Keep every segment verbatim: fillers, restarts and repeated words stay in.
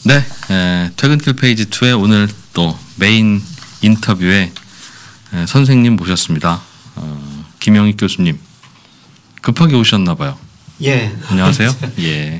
네, 에, 퇴근길 페이지 이에 오늘 또 메인 인터뷰에 에, 선생님 모셨습니다. 어, 김영익 교수님 급하게 오셨나 봐요. 예. 안녕하세요. 예.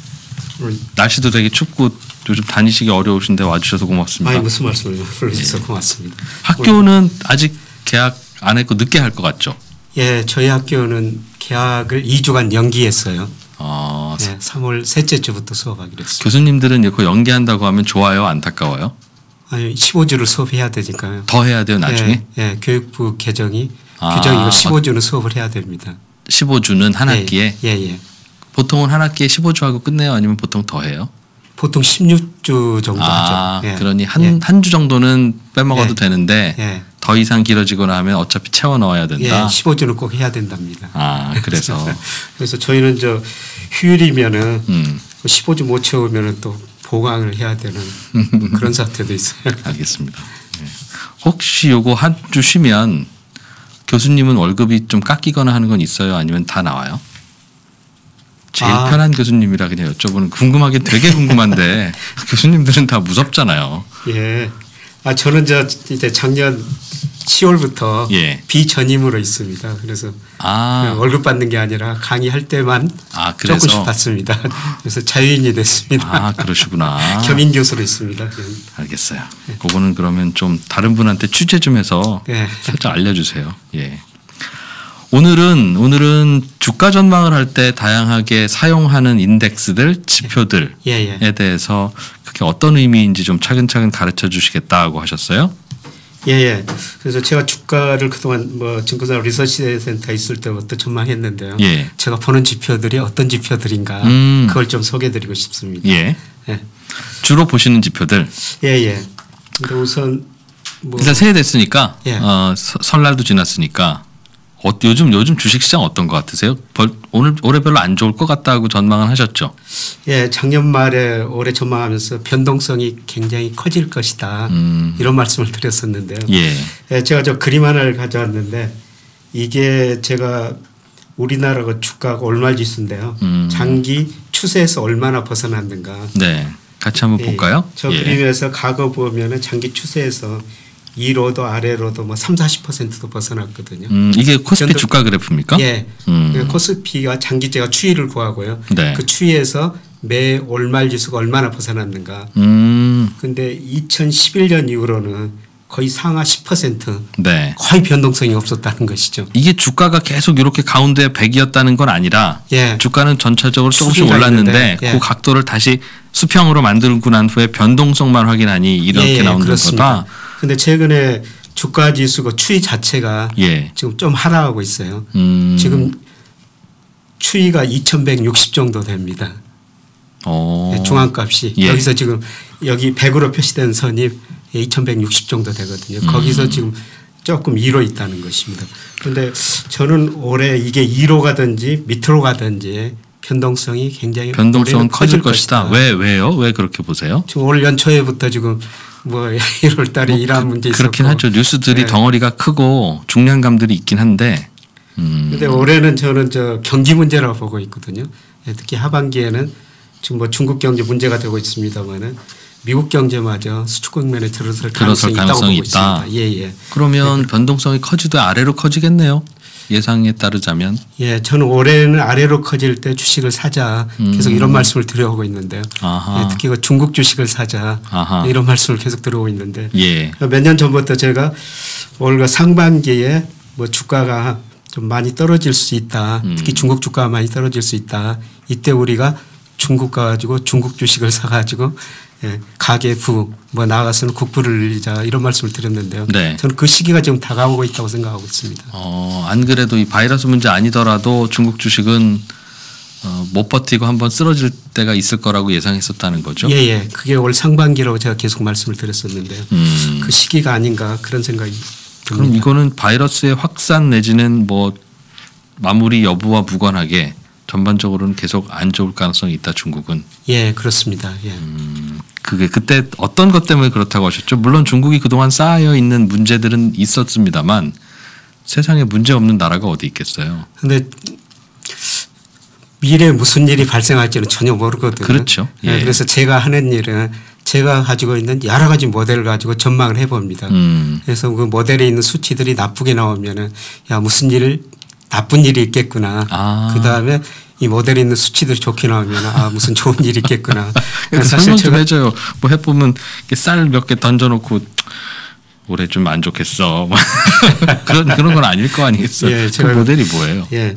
날씨도 되게 춥고 요즘 다니시기 어려우신데 와주셔서 고맙습니다. 아니 무슨 말씀을 불러주셔서 예. 고맙습니다. 학교는 아직 개학 안 했고 늦게 할 것 같죠? 예, 저희 학교는 개학을 이 주간 연기했어요. 어, 예, 삼월 셋째 주부터 수업하기로 했습니다. 교수님들은 이거 연기한다고 하면 좋아요, 안타까워요? 아니 십오 주를 수업해야 되니까요. 더 해야 돼요, 나중에? 예, 예 교육부 개정이 아, 규정이 이거 십오 주는 수업을 해야 됩니다. 십오 주는 한 예, 학기에? 예, 예. 보통은 한 학기에 십오 주 하고 끝내요? 아니면 보통 더 해요? 보통 십육 주 정도 아, 하죠. 예. 그러니 한, 예. 한 주 정도는 빼먹어도 예. 되는데 예. 더 이상 길어지거나 하면 어차피 채워 넣어야 된다. 예, 십오 주는 꼭 해야 된답니다. 아, 그래서 그래서 저희는 저 휴일이면은 음. 십오 주 못 채우면은 또 보강을 해야 되는 그런 사태도 있어요. 알겠습니다. 네. 혹시 요거 한 주 쉬면 교수님은 월급이 좀 깎이거나 하는 건 있어요? 아니면 다 나와요? 제일 아. 편한 교수님이라 그냥 여쭤보는 궁금하긴 되게 궁금한데 교수님들은 다 무섭잖아요. 예. 아 저는 저 이제 작년 시월부터 예. 비전임으로 있습니다. 그래서 아, 월급 받는 게 아니라 강의할 때만 아 그래서 조금씩 받습니다. 그래서 자유인이 됐습니다. 아 그러시구나. 겸임 교수로 있습니다. 알겠어요. 그거는 그러면 좀 다른 분한테 취재 좀 해서 예. 살짝 알려주세요. 예. 오늘은 오늘은 주가 전망을 할 때 다양하게 사용하는 인덱스들, 지표들에 예, 예. 대해서 그게 어떤 의미인지 좀 차근차근 가르쳐 주시겠다고 하셨어요? 예, 예. 그래서 제가 주가를 그동안 뭐 증권사 리서치 센터 있을 때부터 전망했는데요. 예. 제가 보는 지표들이 어떤 지표들인가 음. 그걸 좀 소개해드리고 싶습니다. 예. 예, 주로 보시는 지표들. 예. 예. 근데 우선 뭐 일단 새해 됐으니까 예. 어, 서, 설날도 지났으니까 어, 요즘 요즘 주식시장 어떤 것 같으세요? 벌, 오늘 올해 별로 안 좋을 것 같다고 전망을 하셨죠? 예, 작년 말에 올해 전망하면서 변동성이 굉장히 커질 것이다. 음. 이런 말씀을 드렸었는데요. 예. 예, 제가 저 그림 하나를 가져왔는데 이게 제가 우리나라 주가가 올말 지수인데요. 음. 장기 추세에서 얼마나 벗어났는가. 네. 같이 한번 예, 볼까요? 저 예. 그림에서 과거 보면은 장기 추세에서 위로도 아래로도 뭐 삼, 사십 퍼센트도 벗어났거든요. 음, 이게 코스피 변동- 주가 그래프입니까? 예. 음. 코스피가 장기제가 추이를 구하고요. 네. 그 추이에서 매 올말 지수가 얼마나 벗어났는가. 음. 근데 이천십일 년 이후로는 거의 상하 십 퍼센트 네. 거의 변동성이 없었다는 것이죠. 이게 주가가 계속 이렇게 가운데 백이었다는 건 아니라 예. 주가는 전체적으로 조금씩 수준이 올랐는데 있는데, 예. 그 각도를 다시 수평으로 만들고 난 후에 변동성만 확인하니 이렇게 예, 나오는 그렇습니다. 거다. 근데 최근에 주가 지수가 추이 자체가 예. 지금 좀 하락하고 있어요. 음. 지금 추이가 이천백육십 정도 됩니다. 어. 중앙값이 예. 여기서 지금 여기 백으로 표시된 선이 이천백육십 정도 되거든요. 음. 거기서 지금 조금 위로 있다는 것입니다. 그런데 저는 올해 이게 위로 가든지 밑으로 가든지 변동성이 굉장히 변동성은 커질 것이다. 것이다. 왜 왜요? 왜 그렇게 보세요? 지금 올 연초에부터 지금 뭐 일월 달에 뭐 이러한 그, 문제 있었고 그렇긴 하죠. 뉴스들이 네. 덩어리가 크고 중량감들이 있긴 한데. 음. 근데 올해는 저는 저 경기 문제라고 보고 있거든요. 특히 하반기에는 지금 뭐 중국 경제 문제가 되고 있습니다만은 미국 경제마저 수축 국면에 들어설 들어설 가능성이, 가능성이 있다고 있다. 보고 있습니다. 예, 예. 그러면 네. 변동성이 커지도 아래로 커지겠네요. 예상에 따르자면. 예, 저는 올해는 아래로 커질 때 주식을 사자 계속 음. 이런 말씀을 드려오고 있는데요. 아하. 예, 특히 그 중국 주식을 사자 아하. 이런 말씀을 계속 들어오고 있는데 예. 몇 년 전부터 제가 올해 상반기에 뭐 주가가 좀 많이 떨어질 수 있다. 음. 특히 중국 주가가 많이 떨어질 수 있다. 이때 우리가 중국 가가지고 중국 주식을 사가지고 예, 가계부 뭐 나아가서는 국부를 늘리자 이런 말씀을 드렸는데요. 네. 저는 그 시기가 지금 다가오고 있다고 생각하고 있습니다. 어, 안 그래도 이 바이러스 문제 아니더라도 중국 주식은 어, 못 버티고 한번 쓰러질 때가 있을 거라고 예상했었다는 거죠. 예, 예. 그게 올 상반기라고 제가 계속 말씀을 드렸었는데요. 음. 그 시기가 아닌가 그런 생각이 그럼 듭니다. 이거는 바이러스의 확산 내지는 뭐 마무리 여부와 무관하게 전반적으로는 계속 안 좋을 가능성이 있다. 중국은. 예, 그렇습니다. 예. 음, 그게 그때 어떤 것 때문에 그렇다고 하셨죠? 물론 중국이 그동안 쌓여 있는 문제들은 있었습니다만 세상에 문제 없는 나라가 어디 있겠어요. 근데 미래에 무슨 일이 발생할지는 전혀 모르거든요. 그렇죠. 예. 네, 그래서 제가 하는 일은 제가 가지고 있는 여러 가지 모델을 가지고 전망을 해봅니다. 음. 그래서 그 모델에 있는 수치들이 나쁘게 나오면은 야 무슨 일 나쁜 일이 있겠구나. 아. 그 다음에 이 모델에 있는 수치들이 좋게 나오면 아 무슨 좋은 일이 있겠구나. 설명 좀 해줘요. 뭐 해보면 쌀 몇 개 던져놓고 올해 좀 안 좋겠어. 그런 그런 건 아닐 거 아니겠어요. 예, 그 모델이 뭐예요? 예,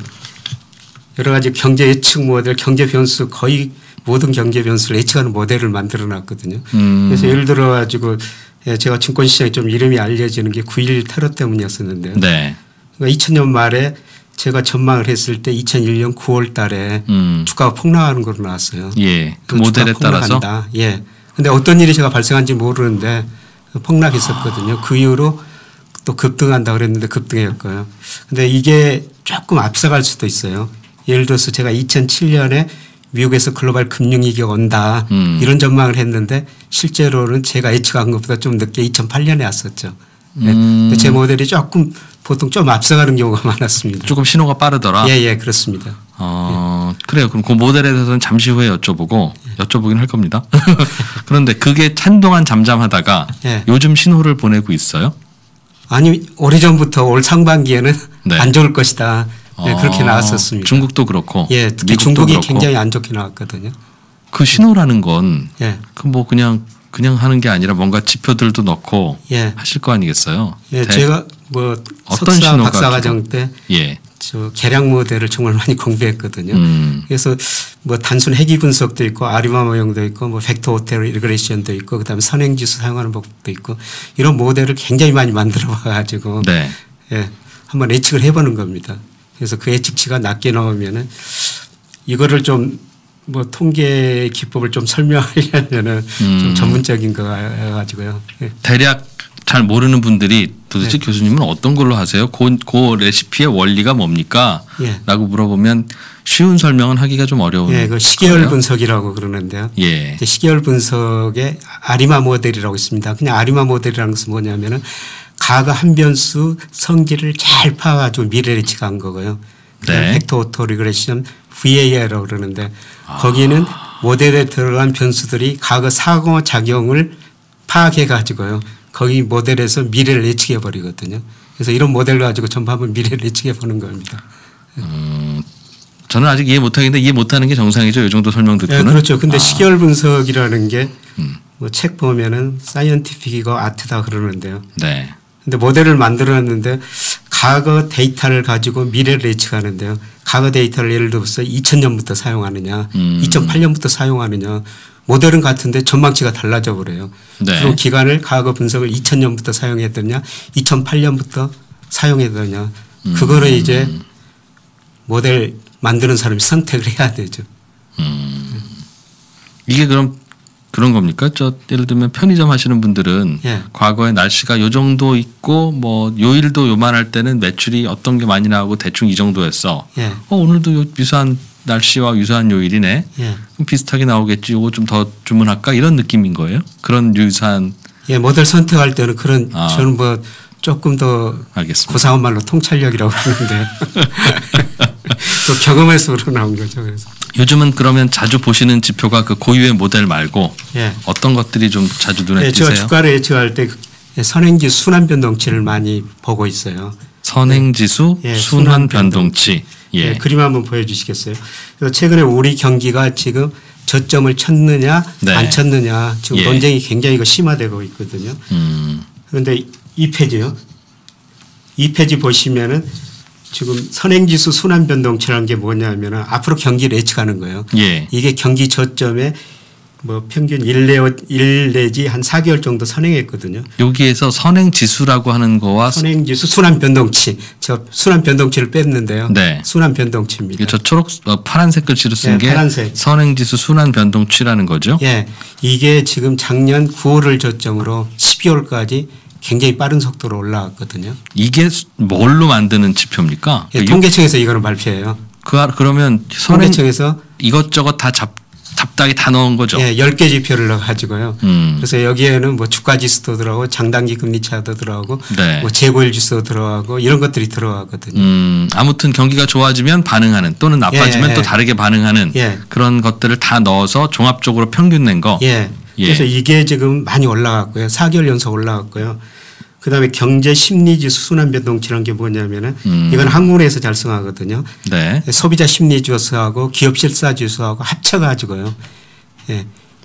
여러 가지 경제 예측 모델, 경제 변수 거의 모든 경제 변수를 예측하는 모델을 만들어 놨거든요. 음. 그래서 예를 들어 가지고 제가 증권시장에 좀 이름이 알려지는 게 구일 테러 때문이었었는데요. 네. 그러니까 이천 년 말에 제가 전망을 했을 때 이천일 년 구월 달에 음. 주가가 폭락하는 걸로 나왔어요. 예. 그 모델에 따라서. 예. 근데 어떤 일이 제가 발생한지 모르는데 폭락했었거든요. 그 이후로 또 급등한다 그랬는데 급등했고요. 근데 이게 조금 앞서갈 수도 있어요. 예를 들어서 제가 이천칠 년에 미국에서 글로벌 금융위기가 온다 음. 이런 전망을 했는데 실제로는 제가 예측한 것보다 좀 늦게 이천팔 년에 왔었죠. 네. 음. 제 모델이 조금 보통 좀 앞서가는 경우가 많았습니다. 조금 신호가 빠르더라. 예, 예, 그렇습니다. 어, 예. 그래요. 그럼 그 모델에 대해서는 잠시 후에 여쭤보고 여쭤보긴 할 겁니다. 그런데 그게 한동안 잠잠하다가 예. 요즘 신호를 보내고 있어요? 아니 오래전부터 올 상반기에는 네. 안 좋을 것이다. 네, 그렇게 어, 나왔었습니다. 중국도 그렇고. 예, 특히 미국도 중국이 그렇고. 굉장히 안 좋게 나왔거든요. 그 신호라는 건 예, 그 뭐 그냥 그냥 하는 게 아니라 뭔가 지표들도 넣고 예, 하실 거 아니겠어요? 예, 대- 제가 뭐 어떤 석사 신호가 박사 과정 주로- 때 예. 저 계량 모델을 정말 많이 공부했거든요. 음. 그래서 뭐 단순 회귀 분석도 있고 아리마 모형도 있고 뭐 벡터 호텔 리그레션도 있고 그다음에 선행지수 사용하는 법도 있고 이런 모델을 굉장히 많이 만들어 봐가지고 네. 예, 한번 예측을 해보는 겁니다. 그래서 그 예측치가 낮게 나오면은 이거를 좀 뭐 통계 기법을 좀 설명하려면은 음. 좀 전문적인 거 가지고요. 예. 대략 잘 모르는 분들이 도대체 네. 교수님은 어떤 걸로 하세요? 그, 그 레시피의 원리가 뭡니까? 예. 라고 물어보면 쉬운 설명은 하기가 좀 어려운 예, 그 시계열 거예요? 분석이라고 그러는데요. 예. 이제 시계열 분석에 아리마 모델이라고 있습니다. 그냥 아리마 모델이라는 것은 뭐냐면은 과거 한 변수 성질을 잘 파가지고 미래를 예측한 거고요. 네. 벡터 오토 리그레션 브이에이알이라고 그러는데 거기는 모델에 들어간 변수들이 과거 사고 작용을 파악해 가지고요. 거기 모델에서 미래를 예측해 버리거든요. 그래서 이런 모델 가지고 전부 한번 미래를 예측해 보는 겁니다. 음, 저는 아직 이해 못하겠는데 이해 못하는 게 정상이죠. 이 정도 설명 듣고는. 네, 그렇죠. 근데 아. 시계열 분석이라는 게 음. 뭐 책 보면은 사이언티픽이고 아트다 그러는데요. 네. 근데 모델을 만들어놨는데 과거 데이터를 가지고 미래를 예측하는데요. 과거 데이터를 예를 들어서 이천 년부터 사용하느냐, 음. 이천팔 년부터 사용하느냐, 모델은 같은데 전망치가 달라져 버려요. 네. 그럼 기간을 과거 분석을 이천 년부터 사용했더냐, 이천팔 년부터 사용했더냐, 음. 그거를 이제 모델 만드는 사람이 선택을 해야 되죠. 음. 이게 그럼 그런 겁니까? 저 예를 들면 편의점 하시는 분들은 예. 과거에 날씨가 요 정도 있고 뭐 요일도 요만할 때는 매출이 어떤 게 많이 나오고 대충 이 정도였어. 예. 어, 오늘도 요 유사한 날씨와 유사한 요일이네. 예. 그럼 비슷하게 나오겠지. 요거 좀 더 주문할까? 이런 느낌인 거예요? 그런 유사한. 예, 모델 선택할 때는 그런 아. 저는 뭐 조금 더 알겠습니다. 고상한 말로 통찰력이라고 하는데 또 경험에서 우러나온 거죠. 그래서 요즘은 그러면 자주 보시는 지표가 그 고유의 모델 말고 예. 어떤 것들이 좀 자주 눈에 예, 제가 띄세요? 주가를 예측할 때 선행지 순환 변동치를 많이 보고 있어요. 선행지수, 예, 순환 순환 변동치. 예. 예, 그림 한번 보여주시겠어요? 그래서 최근에 우리 경기가 지금 저점을 쳤느냐 네. 안 쳤느냐 지금 예. 논쟁이 굉장히 이거 심화되고 있거든요. 음. 그런데 이 페이지요. 이 페이지 보시면은 지금 선행지수 순환 변동치라는 게 뭐냐면은 앞으로 경기를 예측하는 거예요. 예. 이게 경기 저점에 뭐 평균 일, 내, 일 내지 한 사 개월 정도 선행했거든요. 여기에서 선행지수라고 하는 거와 선행지수 순환 변동치. 저 순환 변동치를 뺐는데요. 네. 순환 변동치입니다. 이게 저 초록 어, 파란색 글씨로 쓴 예, 게 파란색. 선행지수 순환 변동치라는 거죠. 예. 이게 지금 작년 구월을 저점으로 십이월까지 굉장히 빠른 속도로 올라왔거든요. 이게 수- 뭘로 만드는 지표입니까? 예, 그 통계청에서 이거는 발표해요. 그 알- 그러면 선행 통계청에서 이것저것 다 잡, 답답하게 다 넣은 거죠. 예, 열 개 지표를 넣어가지고요. 음. 그래서 여기에는 뭐 주가 지수도 들어가고 장단기 금리 차도 들어가고 네. 뭐 재고일 지수도 들어가고 이런 것들이 들어가거든요. 음, 아무튼 경기가 좋아지면 반응하는 또는 나빠지면 예, 또 예. 다르게 반응하는 예. 그런 것들을 다 넣어서 종합적으로 평균 낸 거. 예. 예. 그래서 이게 지금 많이 올라갔고요. 사 개월 연속 올라갔고요. 그다음에 경제 심리 지수 순환 변동치라는 게 뭐냐면은 음. 이건 한국에서 작성하거든요. 네. 소비자 심리 지수하고 기업 실사 지수하고 합쳐 가지고요. 예.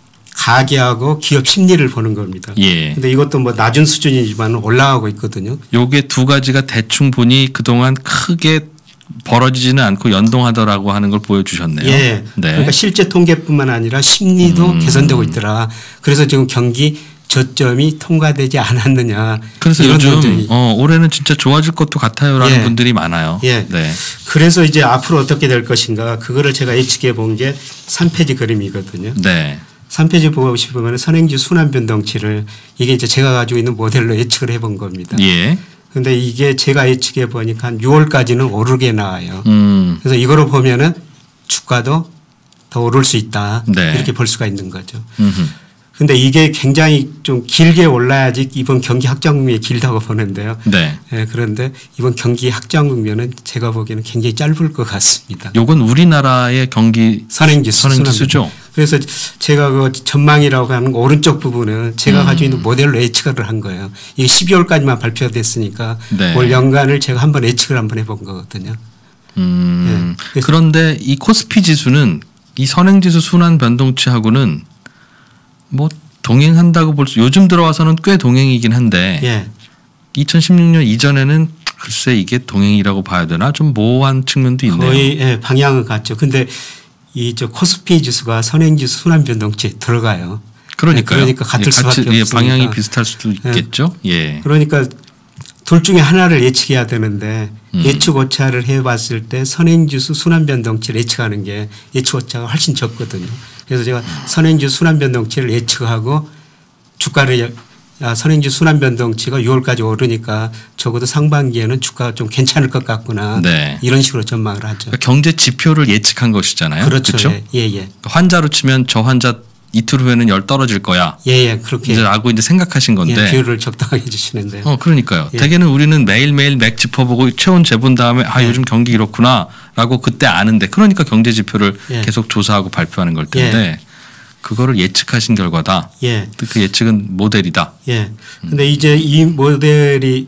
가계하고 기업 심리를 보는 겁니다. 예. 근데 이것도 뭐 낮은 수준이지만 올라가고 있거든요. 요게 두 가지가 대충 보니 그동안 크게 벌어지지는 않고 연동하더라고 하는 걸 보여주셨네요. 예. 네. 그러니까 실제 통계뿐만 아니라 심리도 음. 개선되고 있더라. 그래서 지금 경기 저점이 통과되지 않았느냐. 그래서 이런 요즘 논쟁이. 어, 올해는 진짜 좋아질 것도 같아요라는 예. 분들이 많아요. 예. 네. 그래서 이제 앞으로 어떻게 될 것인가 그거를 제가 예측해 본 게 삼 페이지 그림이거든요. 네. 삼 페이지 보시면 선행지 순환 변동치를 이게 이제 제가 가지고 있는 모델로 예측을 해 본 겁니다. 예. 그런데 이게 제가 예측해 보니까 한 유월까지는 오르게 나와요. 음. 그래서 이거로 보면은 주가도 더 오를 수 있다. 네. 이렇게 볼 수가 있는 거죠. 음흠. 근데 이게 굉장히 좀 길게 올라야지 이번 경기 확장 국면이 길다고 보는데요. 네. 예, 그런데 이번 경기 확장 국면은 제가 보기에는 굉장히 짧을 것 같습니다. 요건 우리나라의 경기 선행지수. 선행지수죠. 그래서 제가 그 전망이라고 하는 오른쪽 부분은 제가 음. 가지고 있는 모델로 예측을 한 거예요. 이게 십이월까지만 발표됐으니까 네. 올 연간을 제가 한번 예측을 한번 해본 거거든요. 음. 예. 그런데 이 코스피 지수는 이 선행지수 순환 변동치하고는 뭐 동행한다고 볼 수 요즘 들어와서는 꽤 동행이긴 한데 예. 이천십육 년 이전에는 글쎄 이게 동행이라고 봐야 되나 좀 모호한 측면도 있네요. 거의 예, 방향은 같죠. 근데 이 저 코스피 지수가 선행지수 순환 변동치에 들어가요. 그러니까요. 그러니까 같을 예, 수밖에 같이, 예, 없으니까. 방향이 비슷할 수도 있겠죠. 예. 그러니까 둘 중에 하나를 예측해야 되는데 음. 예측 오차를 해봤을 때 선행지수 순환 변동치를 예측하는 게 예측 오차가 훨씬 적거든요. 그래서 제가 선행지수 순환 변동치를 예측하고 주가를 야, 선행지수 순환 변동치가 유월까지 오르니까 적어도 상반기에는 주가가 좀 괜찮을 것 같구나. 네. 이런 식으로 전망을 하죠. 그러니까 경제 지표를 예측한 것이잖아요. 그렇죠. 그렇죠? 예, 예. 예. 환자로 치면 저 환자 이틀 후에는 열 떨어질 거야. 예, 예. 그렇게. 이제 라고 이제 생각하신 건데. 예, 비율을 적당하게 해주시는데요. 어, 그러니까요. 예. 대개는 우리는 매일매일 맥 짚어보고 체온 재본 다음에 아, 요즘 경기 이렇구나 라고 그때 아는데 그러니까 경제 지표를 예. 계속 조사하고 발표하는 걸 텐데 그거를 예측하신 결과다. 예. 그 예측은 모델이다. 예. 근데 이제 이 모델이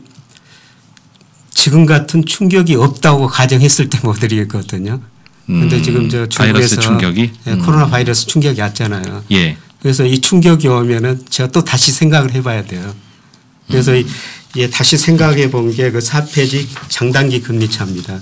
지금 같은 충격이 없다고 가정했을 때 모델이거든요. 그런데 음, 지금 저 바이러스 중국에서 충격이? 예, 음. 코로나 바이러스 충격이 왔잖아요. 예. 그래서 이 충격이 오면은 제가 또 다시 생각을 해봐야 돼요. 그래서 음. 이, 예, 다시 생각해 본 게 그 사 페이지 장단기 금리 차입니다.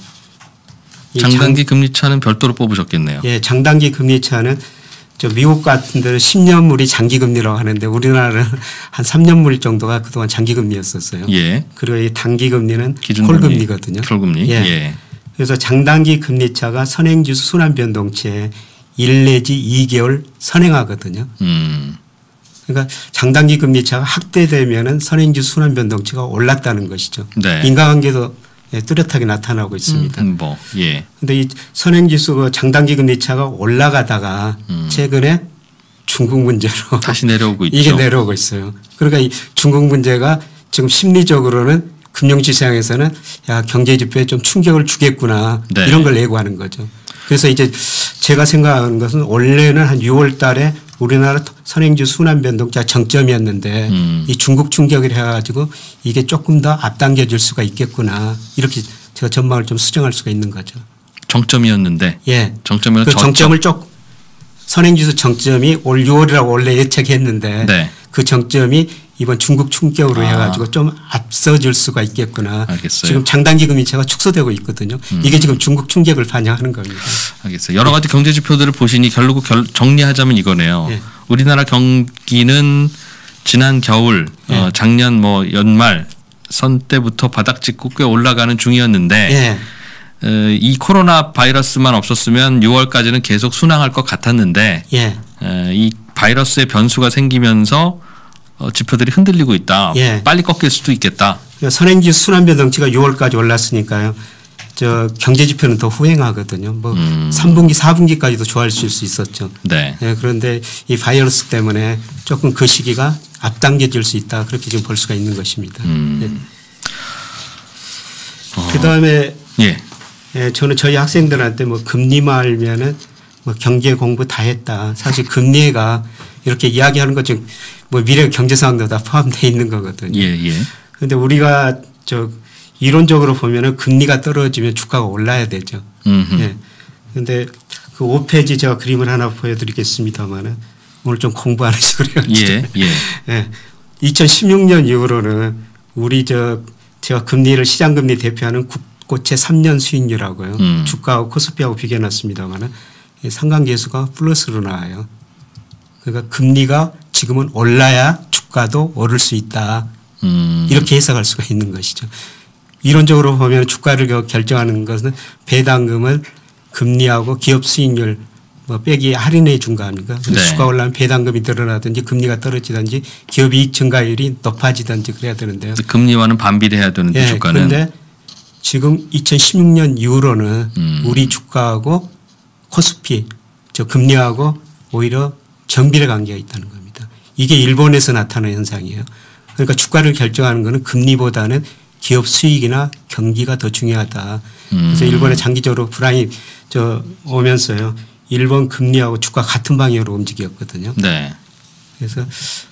이 장단기 금리 차는 별도로 뽑으셨겠네요. 예, 장단기 금리 차는 저 미국 같은 데는 십 년물이 장기 금리라고 하는데 우리나라는 한 삼 년물 정도가 그동안 장기 금리였었어요. 예. 그리고 이 단기 금리는 기준금리, 콜 금리거든요. 콜금리. 예. 예. 그래서 장단기 금리 차가 선행지수 순환 변동치에 일 내지 이 개월 선행하거든요. 음. 그러니까 장단기 금리 차가 확대되면은 선행지수 순환 변동치가 올랐다는 것이죠. 네. 인과관계도 예, 뚜렷하게 나타나고 있습니다. 음, 뭐 예. 그런데 이 선행지수 장단기 금리 차가 올라가다가 음. 최근에 중국 문제로 다시 내려오고 있죠. 이게 내려오고 있어요. 그러니까 이 중국 문제가 지금 심리적으로는 금융시장에서는 야 경제 지표에 좀 충격을 주겠구나 네. 이런 걸 예고하는 거죠. 그래서 이제 제가 생각하는 것은 원래는 한 유월 달에 우리나라 선행지수 순환 변동치가 정점이었는데 음. 이 중국 충격을 해가지고 이게 조금 더 앞당겨질 수가 있겠구나 이렇게 제가 전망을 좀 수정할 수가 있는 거죠. 정점이었는데. 예. 정점을 그 졌죠. 정점을 쪽 선행지수 정점이 올 유월이라고 원래 예측했는데 네. 그 정점이 이번 중국 충격으로 아. 해가지고 좀 앞서질 수가 있겠구나. 알겠어요. 지금 장단기 금리차가 축소되고 있거든요. 음. 이게 지금 중국 충격을 반영하는 겁니다. 알겠어요. 여러 가지 경제 지표들을 보시니 결국 결, 정리하자면 이거네요. 예. 우리나라 경기는 지난 겨울, 예. 어, 작년 뭐 연말 선 때부터 바닥 찍고 꽤 올라가는 중이었는데 예. 어, 이 코로나 바이러스만 없었으면 유월까지는 계속 순항할 것 같았는데 예. 어, 이 바이러스의 변수가 생기면서 어, 지표들이 흔들리고 있다. 예. 빨리 꺾일 수도 있겠다. 선행지수 순환 변동치가 유월까지 올랐으니까요. 저 경제 지표는 더 후행하거든요. 뭐 음. 삼 분기, 사 분기까지도 좋아질 수 있었죠. 네. 예, 그런데 이 바이러스 때문에 조금 그 시기가 앞당겨질 수 있다. 그렇게 지금 볼 수가 있는 것입니다. 음. 예. 어. 그다음에 예. 예, 저는 저희 학생들한테 뭐 금리만 알면은 뭐 경제 공부 다 했다. 사실 금리가 이렇게 이야기하는 것 중 뭐 미래 경제 상황도 다 포함되어 있는 거거든요. 예, 예. 그런데 우리가 저 이론적으로 보면은 금리가 떨어지면 주가가 올라야 되죠. 음흠. 예. 그런데 그 오 페이지 제가 그림을 하나 보여드리겠습니다만은 오늘 좀 공부하는 식으로 예, 예. 예. 이천십육 년 이후로는 우리 저 제가 금리를 시장금리 대표하는 국고채 삼 년 수익률하고요. 음. 주가하고 코스피하고 비교해 놨습니다만은 상관계수가 플러스로 나와요. 그러니까 금리가 지금은 올라야 주가도 오를 수 있다. 음. 이렇게 해석할 수가 있는 것이죠. 이론적으로 보면 주가를 결정하는 것은 배당금을 금리하고 기업 수익률 뭐 빼기 할인해 준 거 아닙니까? 그래서 네. 주가 올라면 배당금이 늘어나든지 금리가 떨어지든지 기업 이익 증가율이 높아지든지 그래야 되는데요. 금리와는 반비례해야 되는데 예, 주가는. 그런데 지금 이천십육 년 이후로는 음. 우리 주가하고 코스피 저 금리하고 오히려 정비례 관계가 있다는 겁니다. 이게 일본에서 나타나는 현상이에요. 그러니까 주가를 결정하는 것은 금리보다는 기업 수익이나 경기가 더 중요하다. 그래서 음. 일본에 장기적으로 불황이 저 오면서요. 일본 금리하고 주가 같은 방향으로 움직였거든요. 네. 그래서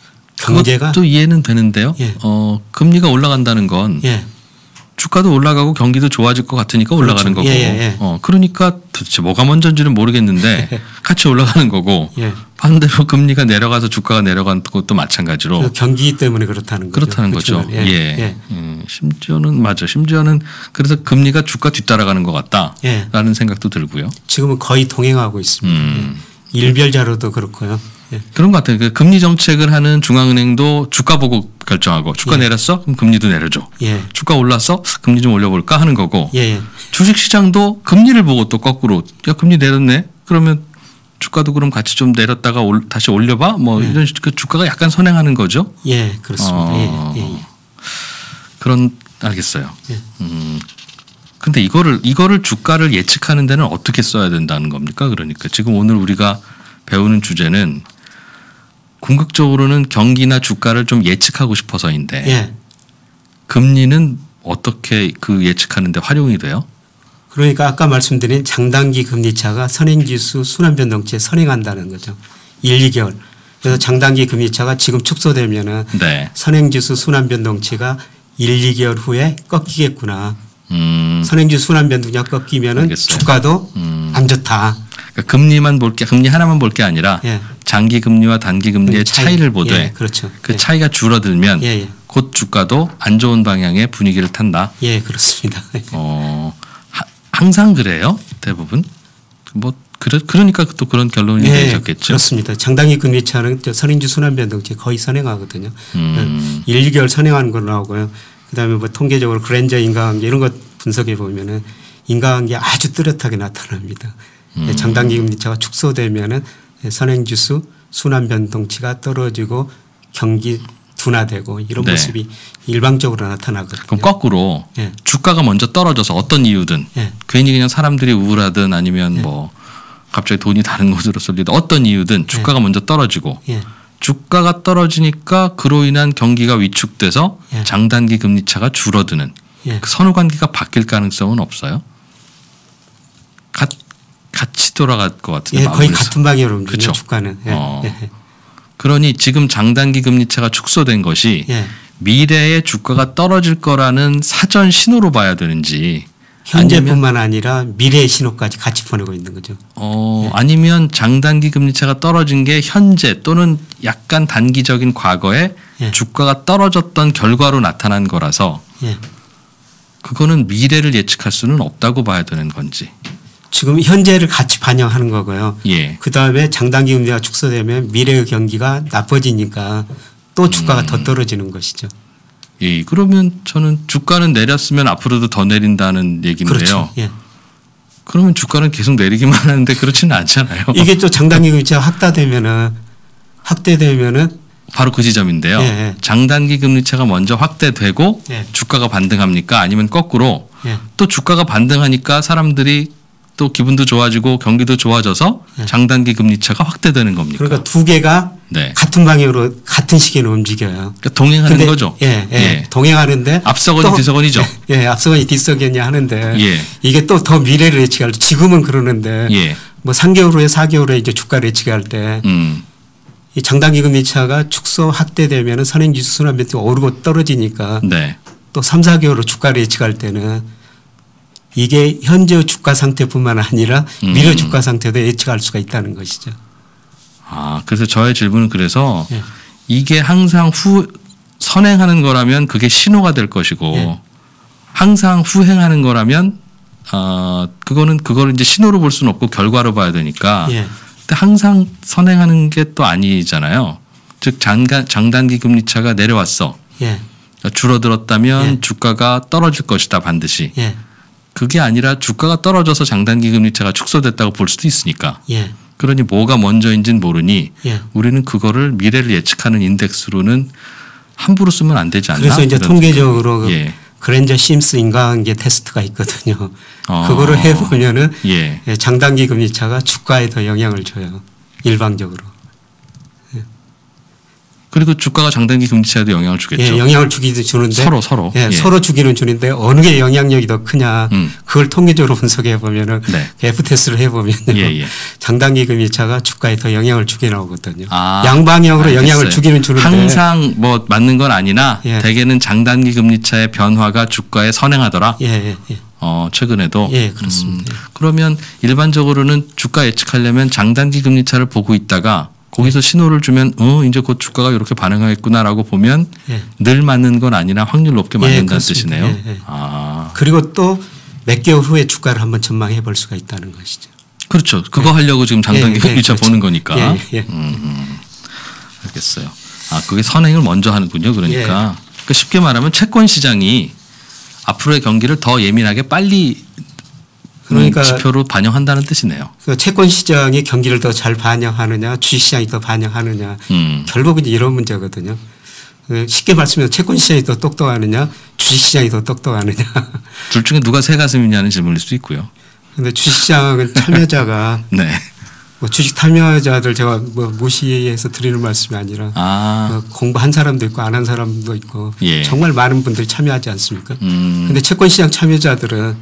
경제가 또 이해는 되는데요. 예. 어, 금리가 올라간다는 건 예. 주가도 올라가고 경기도 좋아질 것 같으니까 올라가는 그렇죠. 거고. 예, 예, 예. 어, 그러니까 도대체 뭐가 먼저인지는 모르겠는데 같이 올라가는 거고. 예. 반대로 금리가 내려가서 주가가 내려간 것도 마찬가지로 그래서 경기 때문에 그렇다는 거죠. 그렇다는 거죠. 그렇지만, 예. 예. 예. 음, 심지어는 맞아. 심지어는 그래서 금리가 주가 뒤따라가는 것 같다라는 예. 생각도 들고요. 지금은 거의 동행하고 있습니다. 음. 예. 일별자료도 그렇고요. 예. 그런 것 같아요. 그 금리 정책을 하는 중앙은행도 주가 보고 결정하고 주가 예. 내렸어? 그럼 금리도 내려줘. 예. 주가 올랐어? 금리 좀 올려볼까 하는 거고. 예. 예. 주식시장도 금리를 보고 또 거꾸로 야 금리 내렸네. 그러면 주가도 그럼 같이 좀 내렸다가 올, 다시 올려봐. 뭐 예. 이런 식 그 주가가 약간 선행하는 거죠. 예. 그렇습니다. 어. 예. 예. 예. 그런 알겠어요. 예. 음. 근데 이거를 이거를 주가를 예측하는 데는 어떻게 써야 된다는 겁니까? 그러니까 지금 오늘 우리가 배우는 주제는 궁극적으로는 경기나 주가를 좀 예측하고 싶어서인데 예. 금리는 어떻게 그 예측하는 데 활용이 돼요? 그러니까 아까 말씀드린 장단기 금리차가 선행지수 순환변동치에 선행한다는 거죠. 일, 이 개월. 그래서 장단기 금리차가 지금 축소되면은 네. 선행지수 순환변동치가 일, 이 개월 후에 꺾이겠구나. 음. 선행지수 순환변동치가 꺾이면은 알겠어요. 주가도 음. 안 좋다. 그러니까 금리만 볼 게 금리 하나만 볼 게 아니라 예. 장기 금리와 단기 금리의 차이. 차이를 보되 예, 그렇죠. 그 예. 차이가 줄어들면 예, 예. 곧 주가도 안 좋은 방향의 분위기를 탄다. 예, 그렇습니다. 어, 하, 항상 그래요? 대부분? 뭐 그래 그러니까 또 그런 결론이 네, 내셨겠죠. 그렇습니다. 장단기 금리차는 선행지 순환변동치 거의 선행하거든요. 음. 일, 이 개월 선행하는 거 나오고요. 그다음에 뭐 통계적으로 그랜저 인과관계 이런 것 분석해 보면은 인과관계 아주 뚜렷하게 나타납니다. 음. 장단기 금리차가 축소되면은 선행지수 순환변동치가 떨어지고 경기 둔화되고 이런 네. 모습이 일방적으로 나타나거든요. 그럼 거꾸로 예. 주가가 먼저 떨어져서 어떤 이유든 예. 괜히 그냥 사람들이 우울하든 아니면 예. 뭐 갑자기 돈이 다른 곳으로 쏠리든 어떤 이유든 주가가 먼저 떨어지고 예. 주가가 떨어지니까 그로 인한 경기가 위축돼서 예. 장단기 금리 차가 줄어드는 예. 그 선후 관계가 바뀔 가능성은 없어요? 가, 같이 돌아갈 것 같은데 예, 거의 마무리해서. 같은 방향으로 움직여요. 그쵸? 주가는. 예. 어. 예. 그러니 지금 장단기 금리 차가 축소된 것이 예. 미래에 주가가 떨어질 거라는 사전 신호로 봐야 되는지 현재뿐만 아니라 미래의 신호까지 같이 보내고 있는 거죠. 어, 아니면 장단기 금리차가 떨어진 게 현재 또는 약간 단기적인 과거에 예. 주가가 떨어졌던 결과로 나타난 거라서 예. 그거는 미래를 예측할 수는 없다고 봐야 되는 건지. 지금 현재를 같이 반영하는 거고요. 예. 그 다음에 장단기 금리가 축소되면 미래의 경기가 나빠지니까 또 주가가 음. 더 떨어지는 것이죠. 예. 그러면 저는 주가는 내렸으면 앞으로도 더 내린다는 얘기인데요. 그렇죠. 예. 그러면 주가는 계속 내리기만 하는데 그렇지는 않잖아요. 이게 또 장단기 금리가 확대되면은 확대되면은 바로 그 지점인데요. 예, 예. 장단기 금리차가 먼저 확대되고 예. 주가가 반등합니까? 아니면 거꾸로 예. 또 주가가 반등하니까 사람들이 또 기분도 좋아지고 경기도 좋아져서 예. 장단기 금리차가 확대되는 겁니까? 그러니까 두 개가 네. 같은 방향으로 같은 시기에 움직여요. 그러니까 동행하는 근데, 거죠. 예, 예. 예. 동행하는데 앞서거니 또- 뒤서거니죠. 예, 앞서거니 뒤서거니 하는데 예. 이게 또 더 미래를 예측할 때 지금은 그러는데 예. 뭐 삼 개월 후에 사 개월 후에 이제 주가를 예측할 때 음. 이 장단기 금리차가 축소 확대되면은 선행지수 순환변동이 오르고 떨어지니까 네. 또 삼, 사 개월로 주가를 예측할 때는 이게 현재 주가 상태뿐만 아니라 음. 미래 주가 상태도 예측할 수가 있다는 것이죠. 아, 그래서 저의 질문은 그래서 예. 이게 항상 후 선행하는 거라면 그게 신호가 될 것이고 예. 항상 후행하는 거라면 어 그거는 그거를 이제 신호로 볼 수는 없고 결과로 봐야 되니까. 예. 근데 항상 선행하는 게 또 아니잖아요. 즉 장단 장단기 금리차가 내려왔어. 예. 줄어들었다면 예. 주가가 떨어질 것이다 반드시. 예. 그게 아니라 주가가 떨어져서 장단기 금리차가 축소됐다고 볼 수도 있으니까. 예. 그러니 뭐가 먼저인지는 모르니 예. 우리는 그거를 미래를 예측하는 인덱스로는 함부로 쓰면 안 되지 않나? 그래서 이제 그런 통계적으로 그 예. 그랜저 심스 인과관계 테스트가 있거든요. 어. 그거를 해보면은 예. 예, 장단기 금리차가 주가에 더 영향을 줘요. 일방적으로. 그리고 주가가 장단기 금리차에도 영향을 주겠죠. 예, 영향을 주기도 주는데 서로 서로. 예, 예. 서로 주기는 주는데 어느 게 영향력이 더 크냐 음. 그걸 통계적으로 분석해 보면은 네. F 테스트를 해보면요 예, 예. 장단기 금리차가 주가에 더 영향을 주게 나오거든요. 아, 양방향으로 알겠어요. 영향을 주기는 주는데 항상 뭐 맞는 건 아니나 예. 대개는 장단기 금리차의 변화가 주가에 선행하더라. 예, 예, 예. 어, 최근에도. 예, 그렇습니다. 음, 그러면 일반적으로는 주가 예측하려면 장단기 금리차를 보고 있다가 거기서 신호를 주면 어 이제 곧 주가가 이렇게 반응하겠구나라고 보면 예. 늘 맞는 건 아니라 확률 높게 맞는다는 그렇습니다. 뜻이네요. 예, 예. 아, 그리고 또 몇 개월 후에 주가를 한번 전망해 볼 수가 있다는 것이죠. 그렇죠. 그거 하려고 지금 장단기 예, 예, 금리차 그렇죠. 보는 거니까. 예, 예. 음, 음. 알겠어요. 아, 그게 선행을 먼저 하는군요. 그러니까. 예. 그러니까 쉽게 말하면 채권 시장이 앞으로의 경기를 더 예민하게 빨리 그러니까 지표로 반영한다는 뜻이네요. 그 채권 시장이 경기를 더 잘 반영하느냐, 주식 시장이 더 반영하느냐, 음. 결국은 이런 문제거든요. 그 쉽게 말씀해서 채권 시장이 더 똑똑하느냐, 주식 시장이 더 똑똑하느냐. 둘 중에 누가 새 가슴이냐는 질문일 수 있고요. 그런데 주식 시장은 참여자가 네. 뭐 주식 참여자들 제가 뭐 무시해서 드리는 말씀이 아니라 아, 뭐 공부한 사람도 있고 안 한 사람도 있고 예. 정말 많은 분들이 참여하지 않습니까? 음. 그런데 채권 시장 참여자들은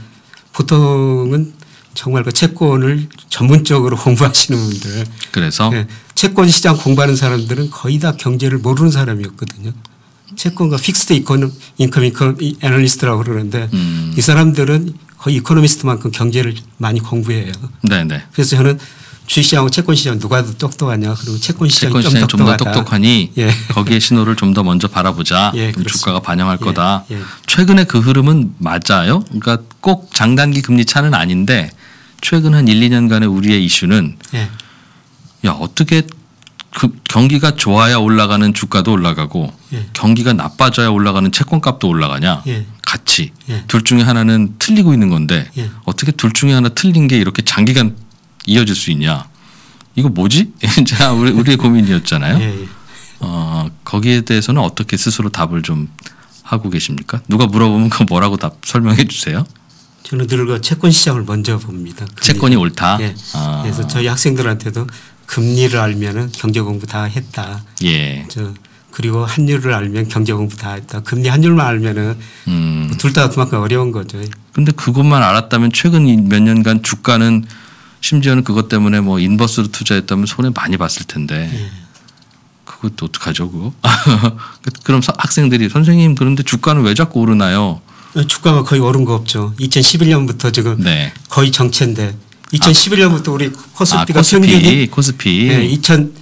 보통은 정말 그 채권을 전문적으로 공부하시는 분들, 그래서 예, 채권 시장 공부하는 사람들은 거의 다 경제를 모르는 사람이었거든요. 채권과 픽스드 이코노 인컴 인컴 애널리스트라고 그러는데 음. 이 사람들은 거의 이코노미스트만큼 경제를 많이 공부해요. 네네. 그래서 저는 주식시장하고 채권시장 누가 더 똑똑하냐. 그리고 채권시장이 채권 좀 시장이 좀 더 똑똑하다. 똑똑하니 예. 거기에 신호를 좀 더 먼저 바라보자. 예, 그럼 그렇습니다. 주가가 반영할 예, 거다. 예. 최근에 그 흐름은 맞아요. 그러니까 꼭 장단기 금리 차는 아닌데 최근 한 일, 이 년간의 우리의 이슈는 예. 야 어떻게 그 경기가 좋아야 올라가는 주가도 올라가고 예. 경기가 나빠져야 올라가는 채권값도 올라가냐. 예. 같이 예. 둘 중에 하나는 틀리고 있는 건데 예. 어떻게 둘 중에 하나 틀린 게 이렇게 장기간 이어질 수 있냐. 이거 뭐지? 자, 우리 우리의 고민이었잖아요. 예. 예. 어, 거기에 대해서는 어떻게 스스로 답을 좀 하고 계십니까? 누가 물어보면 그 뭐라고 답 설명해 주세요. 저는 늘 그 채권 시장을 먼저 봅니다. 금리. 채권이 옳다. 예. 아. 그래서 저희 학생들한테도 금리를 알면은 경제 공부 다 했다. 예. 저 그리고 환율을 알면 경제 공부 다 했다. 금리 환율만 알면은 음. 둘 다 그만큼 어려운 거죠. 근데 그것만 알았다면 최근 몇 년간 주가는 심지어는 그것 때문에 뭐 인버스로 투자했다면 손해 많이 봤을 텐데 예. 그것도 어떡하죠 그거? 그럼 학생들이 선생님 그런데 주가는 왜 자꾸 오르나요? 주가가 거의 오른 거 없죠. 이천십일 년부터 지금 네. 거의 정체인데 이천십일 년부터 우리 코스피가 아, 코스피, 평균이 코스피. 네, 이천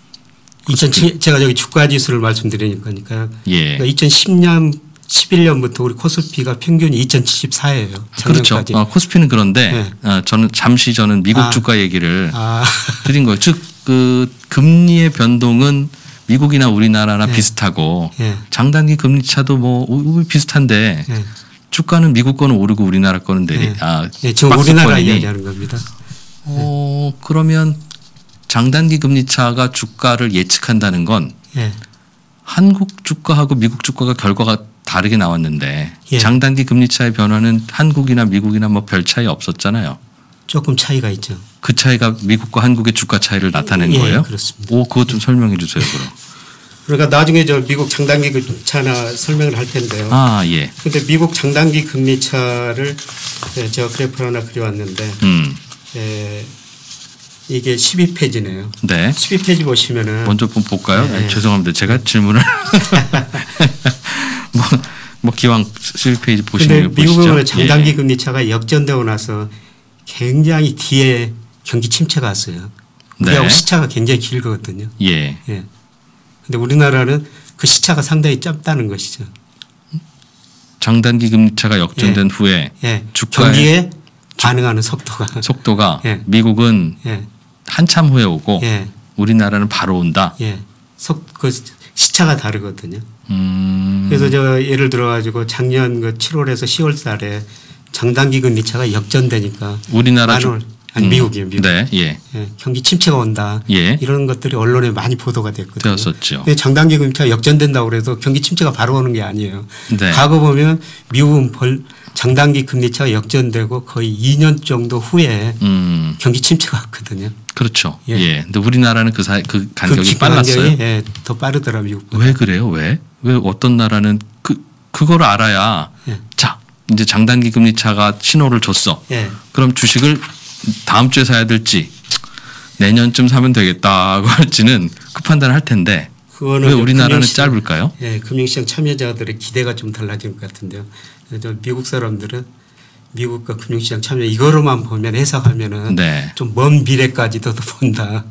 이천칠 제가 저기 주가 지수를 말씀드리니까요. 예. 그러니까 이천십 년 십일 년부터 우리 코스피가 평균이 이천칠십사예요. 그렇죠. 어, 코스피는 그런데 네. 어, 저는 잠시 저는 미국 아. 주가 얘기를 아, 드린 거예요. 즉 그 금리의 변동은 미국이나 우리나라나 네. 비슷하고 예. 장단기 금리 차도 뭐 우- 비슷한데 예. 주가는 미국 거는 오르고 우리나라 거는 내리. 예. 아, 예, 지금 우리나라 박스권이니. 이야기하는 겁니다. 어, 그러면 장단기 금리 차가 주가를 예측한다는 건 예. 한국 주가하고 미국 주가가 결과가 다르게 나왔는데 예. 장단기 금리 차의 변화는 한국이나 미국이나 뭐 별 차이 없었잖아요. 조금 차이가 있죠. 그 차이가 미국과 한국의 주가 차이를 나타낸 예, 거예요? 그렇습니다. 오, 그것 좀 설명해 주세요, 그럼. 그러니까 나중에 저 미국 장단기 금리 차나 설명을 할 텐데요. 아, 예. 근데 미국 장단기 금리 차를 예, 제가 그래프를 하나 그려왔는데 음. 예, 이게 십이 페이지네요. 네. 십이 페이지 보시면은 먼저 좀 볼까요? 네. 아니, 죄송합니다. 제가 질문을 뭐, 뭐 기왕 십이 페이지 보시는 근데 미국은 장단기 금리 차가 역전되고 나서 굉장히 뒤에 경기 침체가 왔어요. 네. 네. 시차가 굉장히 길거든요. 예. 예. 근데 우리나라는 그 시차가 상당히 짧다는 것이죠. 장단기 금리 차가 역전된 예. 후에 예. 주가의 경기에 반응하는 속도가 속도가 예. 미국은 예. 한참 후에 오고 예. 우리나라는 바로 온다. 예. 속, 그 시차가 다르거든요. 음. 그래서 저 예를 들어 가지고 작년 그 칠월에서 시월 달에 장단기 금리 차가 역전되니까 우리나라 주, 아니 음. 미국이요. 미국. 네. 예. 예. 경기 침체가 온다. 예. 이런 것들이 언론에 많이 보도가 됐거든요. 되었었죠. 근데 장단기 금리 차가 역전된다고 그래도 경기 침체가 바로 오는 게 아니에요. 네. 과거 보면 미국은 벌 장단기 금리 차가 역전되고 거의 이 년 정도 후에 음. 경기 침체가 왔거든요. 그렇죠. 예. 예. 근데 우리나라는 그 사이 그 간격이 그 빨랐어요. 간격이, 예, 더 빠르더라 미국보다. 왜 그래요? 왜? 왜 어떤 나라는 그 그거를 알아야 예. 자 이제 장단기 금리 차가 신호를 줬어. 예. 그럼 주식을 다음 주에 사야 될지 내년쯤 사면 되겠다고 할지는 그 판단을 할 텐데 그거는 왜 우리나라는 금융시장, 짧을까요? 예, 금융시장 참여자들의 기대가 좀 달라진 것 같은데요. 그래서 미국 사람들은 미국과 금융시장 참여 이거로만 보면 해석하면은 네. 좀 먼 미래까지도 본다.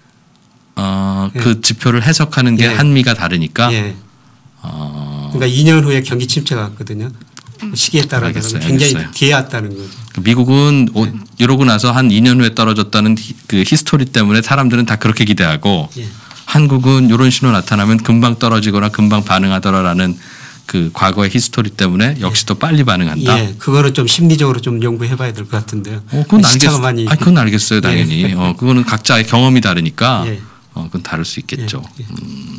어, 예. 그 지표를 해석하는 게 예. 한미가 다르니까. 예. 어, 그러니까 이 년 후에 경기 침체가 왔거든요. 시기에 따라서 알겠어요. 굉장히 알겠어요. 뒤에 왔다는 거죠. 미국은 오- 네. 이러고 나서 한 이 년 후에 떨어졌다는 히, 그 히스토리 때문에 사람들은 다 그렇게 기대하고 예. 한국은 이런 신호 나타나면 금방 떨어지거나 금방 반응하더라라는 그 과거의 히스토리 때문에 역시 또 빨리 반응한다. 예, 그거는 좀 심리적으로 좀 연구해 봐야 될 것 같은데요. 어, 그건 시차가 알겠, 많이. 아니, 그건 알겠어요, 당연히. 예. 어, 그거는 각자의 경험이 다르니까, 예. 어, 그건 다를 수 있겠죠. 예. 예. 음,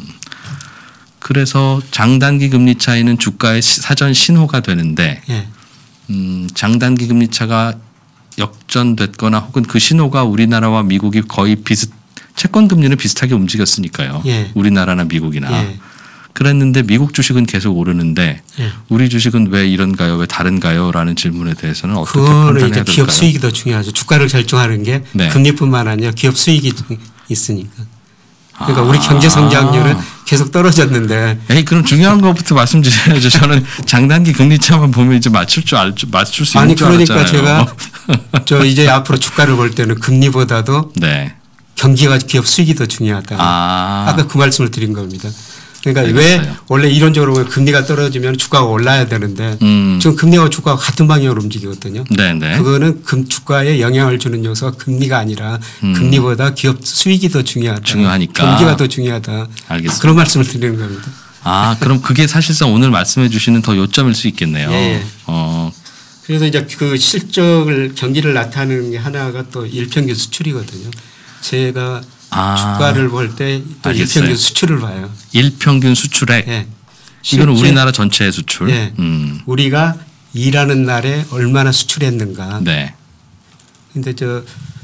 그래서 장단기 금리 차이는 주가의 시- 사전 신호가 되는데, 예. 음, 장단기 금리 차가 역전됐거나 혹은 그 신호가 우리나라와 미국이 거의 비슷, 채권 금리는 비슷하게 움직였으니까요. 예. 우리나라나 미국이나. 예. 그랬는데 미국 주식은 계속 오르는데 예. 우리 주식은 왜 이런가요? 왜 다른가요? 라는 질문에 대해서는 어떻게 그거는 판단해야 이제 될까요? 기업 수익이 더 중요하죠. 주가를 결정하는 게 네. 금리뿐만 아니라 기업 수익이 있으니까. 그러니까 아. 우리 경제 성장률은 계속 떨어졌는데. 에이 그럼 중요한 것부터 말씀드려야죠. 저는 장단기 금리 차만 보면 이제 맞출 줄 알, 줄- 맞출 수 있는 아니 줄 그러니까 알았잖아요. 제가 저 이제 앞으로 주가를 볼 때는 금리보다도 네. 경기가 기업 수익이 더 중요하다. 아. 아까 그 말씀을 드린 겁니다. 그러니까 알겠어요. 왜 원래 이론적으로 보면 금리가 떨어지면 주가가 올라야 되는데 음. 지금 금리와 주가가 같은 방향으로 움직이거든요. 네네. 그거는 금 주가에 영향을 주는 요소가 금리가 아니라 음. 금리보다 기업 수익이 더 중요하다. 중요하니까. 경기가 더 중요하다. 알겠습니다. 그런 말씀을 드리는 겁니다. 아 그럼 그게 사실상 오늘 말씀해 주시는 더 요점일 수 있겠네요. 예, 예. 어. 그래서 이제 그 실적을 경기를 나타내는 게 하나가 또 일평균 수출이거든요. 제가 아. 주가를 볼 때 또 알겠어요. 일평균 수출을 봐요. 일평균 수출액. 예. 이거는 실제 우리나라 전체의 수출. 예. 음. 우리가 일하는 날에 얼마나 수출했는가. 네. 근데 저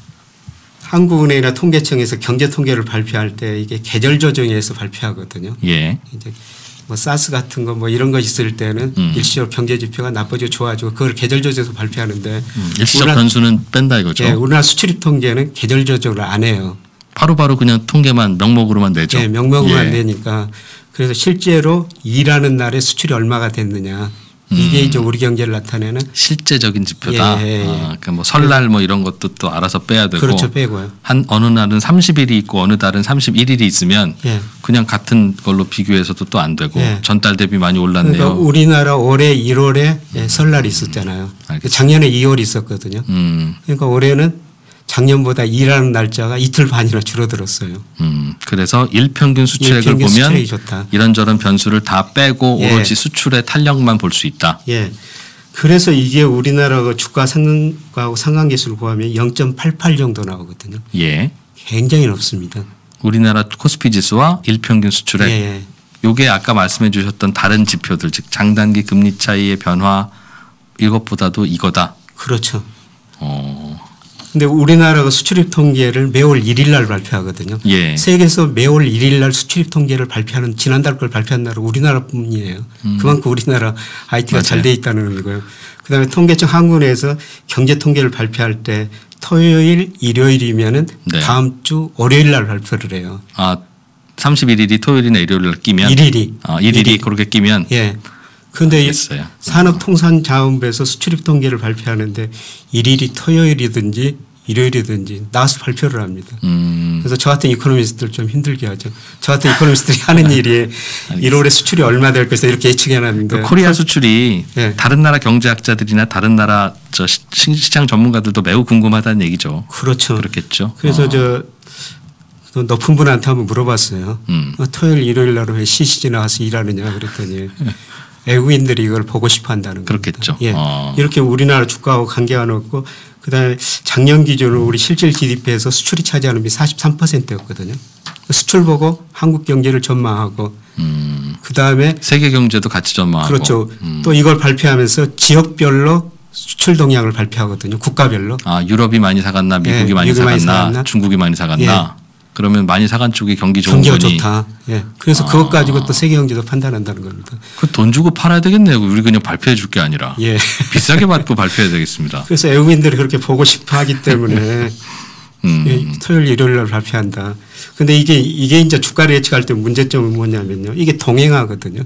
한국은행이나 통계청에서 경제 통계를 발표할 때 이게 계절 조정에서 발표하거든요. 예. 이제 뭐 사스 같은 거 뭐 이런 거 있을 때는 음. 일시적으로 경제 지표가 나빠지고 좋아지고 그걸 계절 조정에서 발표하는데 음, 일시적 우리나라- 변수는 뺀다 이거죠. 예, 우리나라 수출입 통계는 계절 조정을 안 해요. 바로바로 그냥 통계만 명목으로만 내죠. 예, 명목으로만 예. 내니까 그래서 실제로 일하는 날에 수출이 얼마가 됐느냐 이게 음. 이제 우리 경제를 나타내는 실제적인 지표다. 예, 예, 예. 아, 그러니까 뭐 설날 뭐 이런 것도 또 알아서 빼야 되고. 그렇죠 빼고요. 한 어느 날은 삼십 일이 있고 어느 달은 삼십일 일이 있으면 예. 그냥 같은 걸로 비교해서도 또 안 되고 예. 전달 대비 많이 올랐네요. 그러니까 우리나라 올해 일월에 예, 설날이 있었잖아요. 알겠습니다. 작년에 이월이 있었거든요. 음, 그러니까 올해는 작년보다 일하는 날짜가 이틀 반이나 줄어들었어요. 음. 그래서 일평균 수출액을 일평균 보면 수출액이 좋다. 이런저런 변수를 다 빼고 예. 오로지 수출의 탄력만 볼 수 있다. 예. 그래서 이게 우리나라 그 주가 상한가하고 상한계수를 구하면 영 점 팔팔 정도 나오거든요. 예. 굉장히 높습니다. 우리나라 코스피 지수와 일평균 수출액 예. 요게 아까 말씀해 주셨던 다른 지표들 즉 장단기 금리 차이의 변화 이것보다도 이거다. 그렇죠. 어. 근데 우리나라가 수출입 통계를 매월 일 일 날 발표하거든요. 예. 세계에서 매월 일 일 날 수출입 통계를 발표하는 지난달 걸 발표한 나라 우리나라뿐이에요. 음. 그만큼 우리나라 아이티가 잘 돼 있다는 거고요. 그다음에 통계청 한국에서 경제 통계를 발표할 때 토요일, 일요일이면은 네. 다음 주 월요일 날 발표를 해요. 아, 삼십일 일이 토요일이나 일요일 날 끼면 일 일이. 아, 일 일이 그렇게 끼면 예. 그런데 알겠어요. 산업통상자원부에서 수출입 통계를 발표하는데 일 일이 토요일이든지 일요일이든지 나와서 발표를 합니다. 음. 그래서 저 같은 이코노미스트들 좀 힘들게 하죠. 저 같은 이코노미스트들이 하는 일이 일월에 수출이 얼마 될 것이다 이렇게 예측해 놨는데 그 코리아 수출이 네. 다른 나라 경제학자들이나 다른 나라 저 시- 시장 전문가들도 매우 궁금하다는 얘기죠. 그렇죠. 그렇겠죠. 그래서 어. 저 또 높은 분한테 한번 물어봤어요. 음. 어, 토요일 일요일 날 왜 시시지 나와서 일하느냐 그랬더니 외국인들이 이걸 보고 싶어 한다는 겁니다. 그렇겠죠. 예. 어. 이렇게 우리나라 주가하고 관계가 높고 그다음에 작년 기준으로 우리 실질 지디피에서 수출이 차지하는 비 사십삼 퍼센트였거든요. 수출 보고 한국 경제를 전망하고 음. 그다음에 세계 경제도 같이 전망하고 그렇죠. 음. 또 이걸 발표하면서 지역별로 수출 동향을 발표하거든요. 국가별로. 아, 유럽이 많이 사갔나 미국이 예, 많이 미국이 많이 사갔나 사갔나? 중국이 많이 사갔나 그러면 많이 사간 쪽이 경기 좋은 경기가 거니 좋다. 예. 그래서 아. 그것 가지고 또 세계 경제도 판단한다는 겁니다. 그 돈 주고 팔아야 되겠네요. 우리 그냥 발표해 줄 게 아니라 예. 비싸게 받고 발표해야 되겠습니다. 그래서 외국인들이 그렇게 보고 싶어 하기 때문에 음. 예, 토요일 일요일 날 발표한다. 근데 이게 이게 이제 주가를 예측할 때 문제점은 뭐냐면요. 이게 동행하거든요.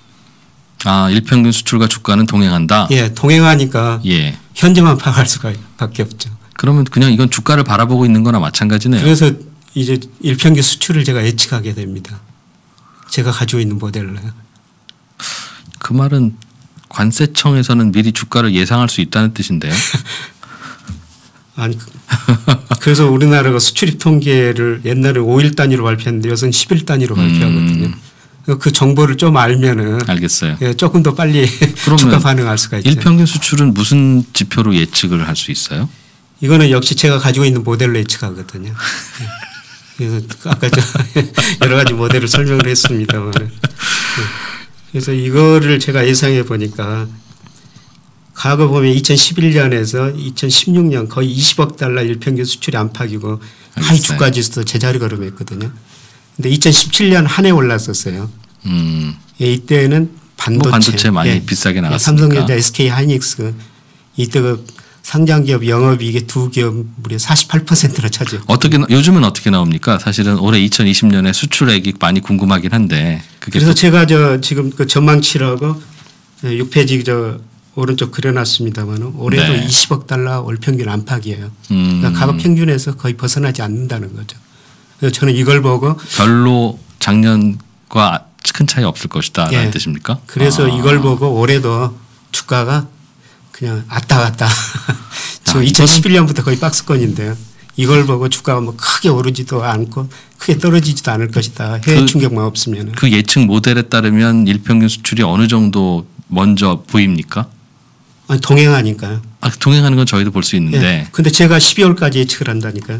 아, 일평균 수출과 주가는 동행한다. 예, 동행하니까 예. 현재만 파악할 수가 밖에 없죠. 그러면 그냥 이건 주가를 바라보고 있는 거나 마찬가지네요. 그래서 이제 일평균 수출을 제가 예측하게 됩니다. 제가 가지고 있는 모델로요. 그 말은 관세청에서는 미리 주가를 예상할 수 있다는 뜻인데요. 아니 그래서 우리나라가 수출입 통계를 옛날에 오 일 단위로 발표했는데 요새는 십 일 단위로 발표하거든요. 음. 그 정보를 좀 알면은 알겠어요. 예, 조금 더 빨리 주가 반응할 수가 있죠. 일평균 수출은 무슨 지표로 예측을 할 수 있어요? 이거는 역시 제가 가지고 있는 모델로 예측하거든요. 예. 그래서 아까 저 여러 가지 모델을 설명을 했습니다만 예. 그래서 이거를 제가 예상해 보니까 과거 보면 이천십일 년에서 이천십육 년 거의 이십억 달러 일평균 수출이 안팎이고 하이 주가 지수도 제자리 걸음했거든요. 근데 이천십칠 년 한 해 올랐었어요. 음. 예, 이때는 반도체, 뭐 반도체 많이 예. 비싸게 나왔으니까. 삼성전자, 에스케이 하이닉스 이때 그 상장기업 영업이익의 두 기업 무려 사십팔 퍼센트나 차지했고. 어떻게 요즘은 어떻게 나옵니까? 사실은 올해 이천이십 년에 수출액이 많이 궁금하긴 한데. 그게 그래서 또 제가 저 지금 그 전망치라고 육 페이지 저 오른쪽 그려놨습니다만 올해도 네. 이십억 달러 월 평균 안팎이에요. 음. 그러니까 가격 평균에서 거의 벗어나지 않는다는 거죠. 그래서 저는 이걸 보고 별로 작년과 큰 차이 없을 것이다라는 예. 뜻입니까? 그래서 아. 이걸 보고 올해도 주가가 그냥 왔다 갔다 지금 야, 이천십일 년부터 거의 박스권인데요. 이걸 보고 주가가 뭐 크게 오르지도 않고 크게 떨어지지도 않을 것이다. 해외 그- 충격만 없으면. 그 예측 모델에 따르면 일평균 수출이 어느 정도 먼저 보입니까? 아니, 동행하니까요. 아, 동행하는 건 저희도 볼 수 있는데 예. 근데 제가 십이월까지 예측을 한다니까요.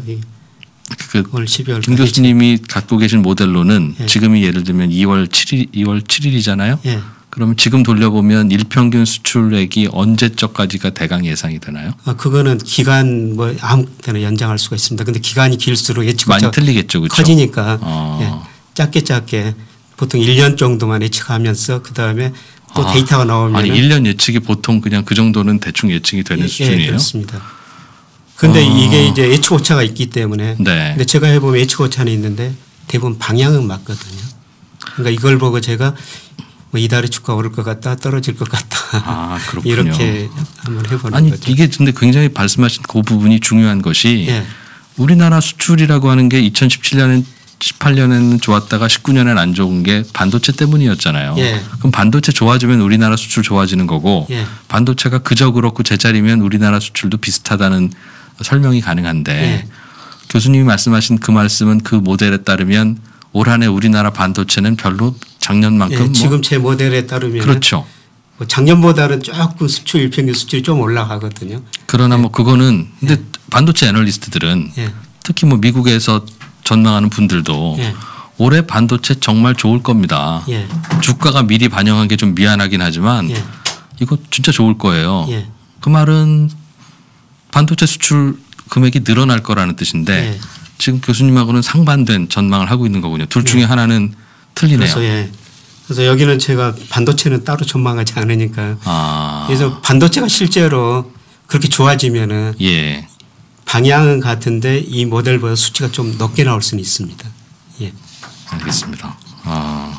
그 올 십이월까지. 김 교수님이 갖고 계신 모델로는 예. 지금이 예를 들면 이월 칠일, 이월 칠일이잖아요. 예. 그러면 지금 돌려보면 일평균 수출액이 언제적까지가 대강 예상이 되나요? 아, 그거는 기간 뭐 아무 때나 연장할 수가 있습니다. 근데 기간이 길수록 예측 많이 틀리겠죠, 그렇죠? 커지니까 어. 예. 짧게 짧게 보통 일 년 정도만 예측하면서 그 다음에 또 아, 데이터가 나오면 아니 일 년 예측이 보통 그냥 그 정도는 대충 예측이 되는 예, 수준이에요. 예, 그렇습니다. 그런데 어. 이게 이제 예측 오차가 있기 때문에 네. 근데 제가 해보면 예측 오차는 있는데 대부분 방향은 맞거든요. 그러니까 이걸 보고 제가 뭐 이달에 주가 오를 것 같다 떨어질 것 같다 아, 그렇군요. 이렇게 한번 해보는 아니 거죠. 이게 근데 굉장히 말씀하신 그 부분이 중요한 것이 예. 우리나라 수출이라고 하는 게 이천십칠 년엔 십팔 년에는 좋았다가 십구 년에는 안 좋은 게 반도체 때문이었잖아요. 예. 그럼 반도체 좋아지면 우리나라 수출 좋아지는 거고 예. 반도체가 그저 그렇고 제자리면 우리나라 수출도 비슷하다는 설명이 가능한데 예. 교수님이 말씀하신 그 말씀은 그 모델에 따르면 올 한 해 우리나라 반도체는 별로 작년만큼 예, 뭐 지금 제 모델에 따르면 그렇죠. 뭐 작년보다는 조금 수출 일평균 수출이 좀 올라가거든요. 그러나 뭐 그거는 근데 반도체 애널리스트들은 예. 특히 뭐 미국에서 전망하는 분들도 예. 올해 반도체 정말 좋을 겁니다. 예. 주가가 미리 반영한 게 좀 미안하긴 하지만 예. 이거 진짜 좋을 거예요. 예. 그 말은 반도체 수출 금액이 늘어날 거라는 뜻인데 예. 지금 교수님하고는 상반된 전망을 하고 있는 거군요. 둘 중에 예. 하나는 틀리네요. 그래서 예. 그래서 여기는 제가 반도체는 따로 전망하지 않으니까요. 아. 그래서 반도체가 실제로 그렇게 좋아지면은 예. 방향은 같은데 이 모델보다 수치가 좀 높게 나올 수는 있습니다. 예. 알겠습니다. 아.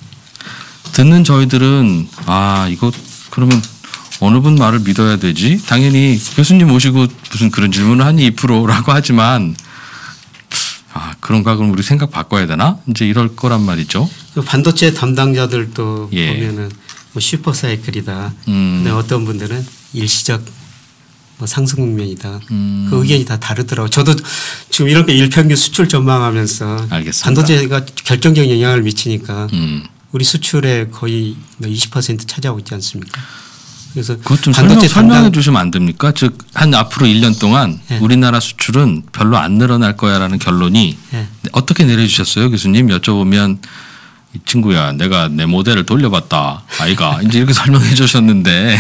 듣는 저희들은 아 이거 그러면 어느 분 말을 믿어야 되지? 당연히 교수님 오시고 무슨 그런 질문을 하니 이 퍼센트라고 하지만 아 그런가 그럼 우리 생각 바꿔야 되나? 이제 이럴 거란 말이죠. 그 반도체 담당자들도 예. 보면은 뭐 슈퍼사이클이다. 음. 근데 어떤 분들은 일시적 뭐 상승 국면이다. 음. 그 의견이 다 다르더라고요. 저도 지금 이렇게 일평균 수출 전망하면서 알겠습니다. 반도체가 결정적인 영향을 미치니까 음. 우리 수출의 거의 이십 퍼센트 차지하고 있지 않습니까? 그래서 그것 좀 반도체 설명, 설명해 담당 주시면 안 됩니까? 즉 한 앞으로 일 년 동안 예. 우리나라 수출은 별로 안 늘어날 거야라는 결론이 예. 어떻게 내려주셨어요, 교수님? 여쭤보면 이 친구야, 내가 내 모델을 돌려봤다, 아이가 이제 이렇게 설명해 주셨는데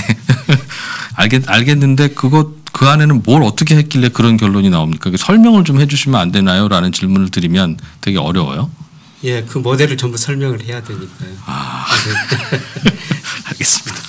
알겠 알겠는데 그것 그 안에는 뭘 어떻게 했길래 그런 결론이 나옵니까? 설명을 좀 해주시면 안 되나요?라는 질문을 드리면 되게 어려워요. 예, 그 모델을 전부 설명을 해야 되니까요. 아, 알겠습니다.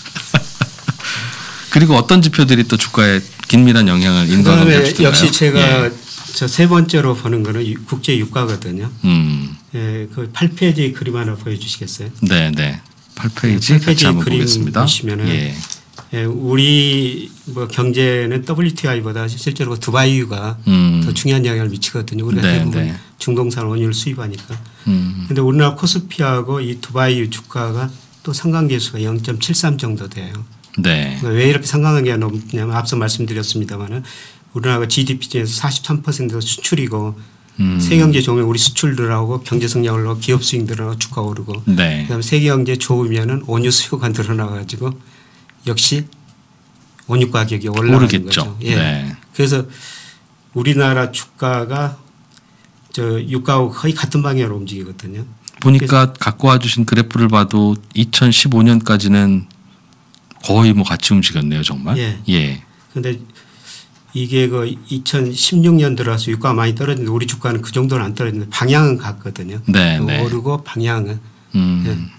그리고 어떤 지표들이 또 주가에 긴밀한 영향을 인과관계를 그다음에 주나요? 역시 제가 예. 저 세 번째로 보는 거는 유- 국제 유가거든요. 음, 예, 그 팔 페이지 그림 하나 보여주시겠어요? 네, 네. 팔 페이지 팔 같이 페이지 한번 그림 보겠습니다. 보시면은 예. 예, 우리 뭐 경제는 더블유티아이보다 실제로 두바이유가 음. 더 중요한 영향을 미치거든요. 우리가 네, 대부분 네. 중동산 원유를 수입하니까. 음. 그런데 우리나라 코스피하고 이 두바이유 주가가 또 상관계수가 영 점 칠삼 정도 돼요. 네. 왜 이렇게 상관관계가 높냐면 앞서 말씀드렸습니다마는 우리나라가 지디피 중에서 사십삼 퍼센트가 수출이고 음. 세경제 좋으면 우리 수출들하고 경제 성장을 하고 기업 수익 늘어나고 주가 오르고 네. 그다음에 세경제 좋으면은 원유 수요가 늘어나 가지고 역시 원유 가격이 올라가는 오르겠죠. 거죠. 예. 네. 그래서 우리나라 주가가 저 유가하고 거의 같은 방향으로 움직이거든요. 보니까 갖고 와주신 그래프를 봐도 이천십오 년까지는 거의 뭐 같이 움직였네요, 정말. 예. 예. 그런데 이게 그 이천십육 년 들어서 유가가 많이 떨어졌는데 우리 주가는 그 정도는 안 떨어졌는데 방향은 같거든요. 네, 네. 오르고 방향은. 음. 예.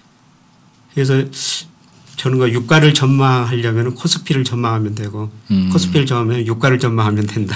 그래서 저는 그 유가를 전망하려면 코스피를 전망하면 되고 음. 코스피를 전망하면 유가를 전망하면 된다.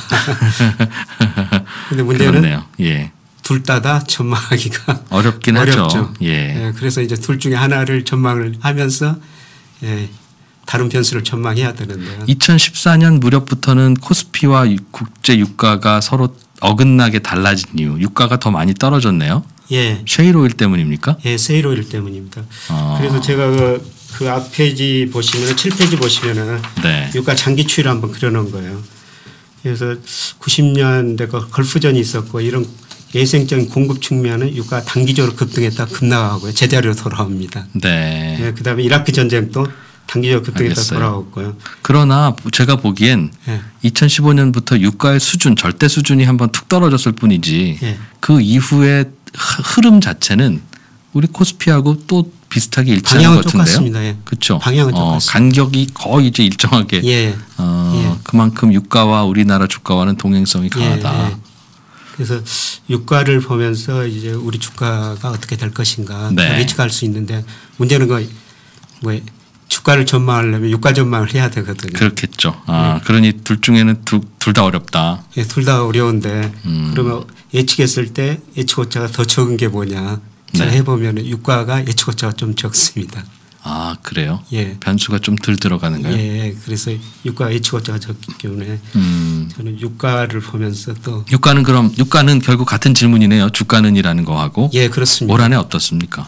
근데 문제는 그렇네요. 예. 둘 다 다 전망하기가 어렵긴 어렵죠. 하죠. 예. 예, 그래서 이제 둘 중에 하나를 전망을 하면서 예, 다른 변수를 전망해야 되는데요. 이천십사 년 무렵부터는 코스피와 유- 국제 유가가 서로 어긋나게 달라진 이유, 유가가 더 많이 떨어졌네요. 예, 셰일 오일 때문입니까? 예, 세일 오일 때문입니다. 아. 그래서 제가 그, 그 앞 페이지 보시면 칠 페이지 보시면은 네. 유가 장기 추이를 한번 그려놓은 거예요. 그래서 구십 년대 그 걸프전이 있었고 이런 예생적인 공급 측면은 유가 단기적으로 급등했다 급락하고요. 제자리로 돌아옵니다. 네. 예, 그다음에 이라크 전쟁도 단기적으로 급등했다 알겠어요. 돌아왔고요. 그러나 제가 보기엔 예. 이천십오 년부터 유가의 수준, 절대 수준이 한번 툭 떨어졌을 뿐이지 예. 그 이후의 흐- 흐름 자체는 우리 코스피하고 또 비슷하게 일치하는 방향은 것 같은데요. 똑같습니다. 예. 그렇죠. 방향은 어, 똑같습니다. 간격이 거의 이제 일정하게 예. 어, 예. 그만큼 유가와 우리나라 주가와는 동행성이 강하다. 예, 예. 그래서 유가를 보면서 이제 우리 주가가 어떻게 될 것인가 네. 예측할 수 있는데 문제는 그 뭐 주가를 전망하려면 유가 전망을 해야 되거든요. 그렇겠죠. 아, 예. 그러니 둘 중에는 둘 다 어렵다. 예, 둘 다 어려운데 음. 그러면 예측했을 때 예측 오차가 더 적은 게 뭐냐? 제가 네. 해보면 유가가 예측 오차가 좀 적습니다. 아, 그래요? 예. 변수가 좀 덜 들어가는가요? 예, 그래서 유가 예측 오차가 적기 때문에 음. 저는 유가를 보면서 또 유가는 그럼 유가는 결국 같은 질문이네요. 주가는이라는 거하고 예, 그렇습니다. 올 한해 어떻습니까?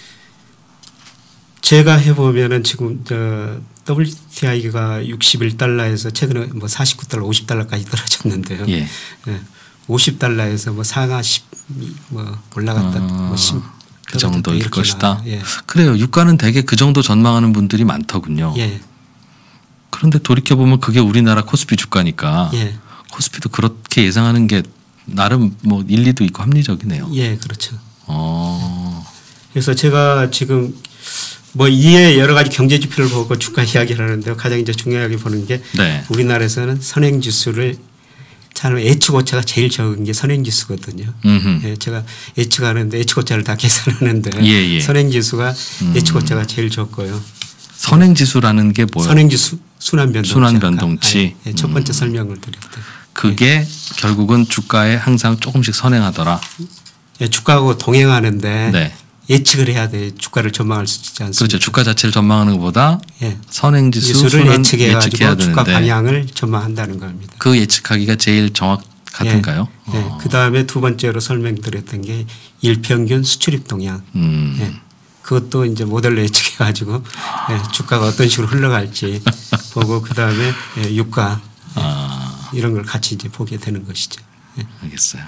제가 해보면은 지금 저 더블유티아이가 육십일 달러에서 최근에 뭐 사십구 달러, 오십 달러까지 떨어졌는데요. 예. 예. 오십 달러에서 뭐 상하 십 뭐 올라갔다 아, 뭐 십 그 정도일 이렇게 것이다. 나와요. 예. 그래요. 유가는 대개 그 정도 전망하는 분들이 많더군요. 예. 그런데 돌이켜 보면 그게 우리나라 코스피 주가니까 예. 코스피도 그렇게 예상하는 게 나름 뭐 일리도 있고 합리적이네요. 예, 그렇죠. 어. 그래서 제가 지금 뭐 이에 여러 가지 경제 지표를 보고 주가 이야기를 하는데요. 가장 이제 중요하게 보는 게 네. 우리나라에서는 선행지수를 참 예측오차가 제일 적은 게 선행지수거든요. 예, 제가 예측하는데 예측오차를 다 계산하는데 예, 예. 선행지수가 음. 예측오차가 제일 적고요. 선행지수라는 게 뭐예요? 선행지수 순환변동치. 순환변동치. 예, 첫 번째 음. 설명을 드렸대. 그게 예. 결국은 주가에 항상 조금씩 선행하더라. 예, 주가하고 동행하는데 네. 예측을 해야 돼. 주가를 전망할 수 있지 않습니까? 그렇죠. 주가 자체를 전망하는 것보다 예. 선행지수 지수를 순환 예측해 가지고 예측해야 주가 되는데 방향을 전망한다는 겁니다. 그 예측하기가 제일 정확하던가요? 예. 예. 어. 그다음에 두 번째로 설명드렸던 게 일평균 수출입 동향. 음. 예. 그것도 이제 모델로 예측해 가지고 예. 주가가 어떤 식으로 흘러갈지 보고 그다음에 예. 유가 예. 아. 이런 걸 같이 이제 보게 되는 것이죠. 예. 알겠어요.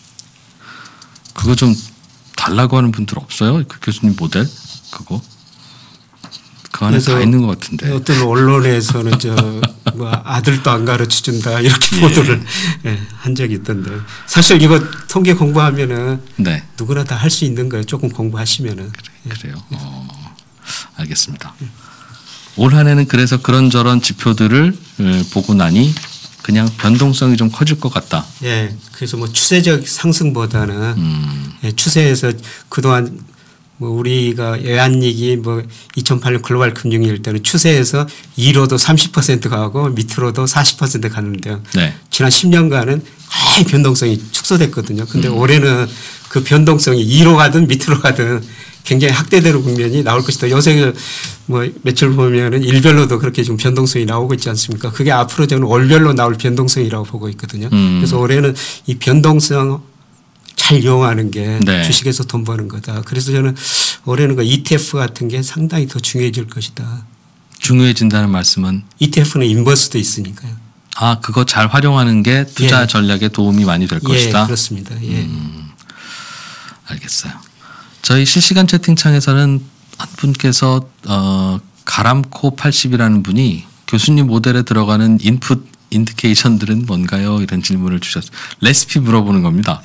그거 좀 달라고 하는 분들 없어요? 그 교수님 모델 그거 그 안에 다 있는 것 같은데. 어떤 언론에서는 저 뭐 아들도 안 가르쳐 준다 이렇게 예. 보도를 예, 한 적이 있던데 사실 이거 통계 공부하면은 네. 누구나 다 할 수 있는 거예요. 조금 공부하시면은. 그래, 그래요. 어, 알겠습니다. 올 한 해는 그래서 그런저런 지표들을 보고 나니 그냥 변동성이 좀 커질 것 같다. 예. 그래서 뭐 추세적 상승보다는 음. 예, 추세에서 그동안 뭐 우리가 외환위기 뭐 이천팔 년 글로벌 금융위기 때는 추세에서 위로도 삼십 퍼센트 가고 밑으로도 사십 퍼센트 갔는데요. 네. 지난 십 년간은 거의 변동성이 축소됐거든요. 근데 음. 올해는 그 변동성이 위로 가든 밑으로 가든 굉장히 확대되는 국면이 나올 것이다. 요새 뭐 며칠 보면은 일별로도 그렇게 좀 변동성이 나오고 있지 않습니까? 그게 앞으로 저는 월별로 나올 변동성이라고 보고 있거든요. 음. 그래서 올해는 이 변동성 잘 이용하는 게 네. 주식에서 돈 버는 거다. 그래서 저는 올해는 그 이티에프 같은 게 상당히 더 중요해질 것이다. 중요해진다는 말씀은 이티에프는 인버스도 있으니까요. 아 그거 잘 활용하는 게 투자 예. 전략에 도움이 많이 될 예, 것이다. 그렇습니다. 예. 음, 알겠어요. 저희 실시간 채팅창에서는 한 분께서 어, 가람코 팔십이라는 분이 교수님 모델에 들어가는 인풋 인디케이션들은 뭔가요? 이런 질문을 주셨어요. 레시피 물어보는 겁니다.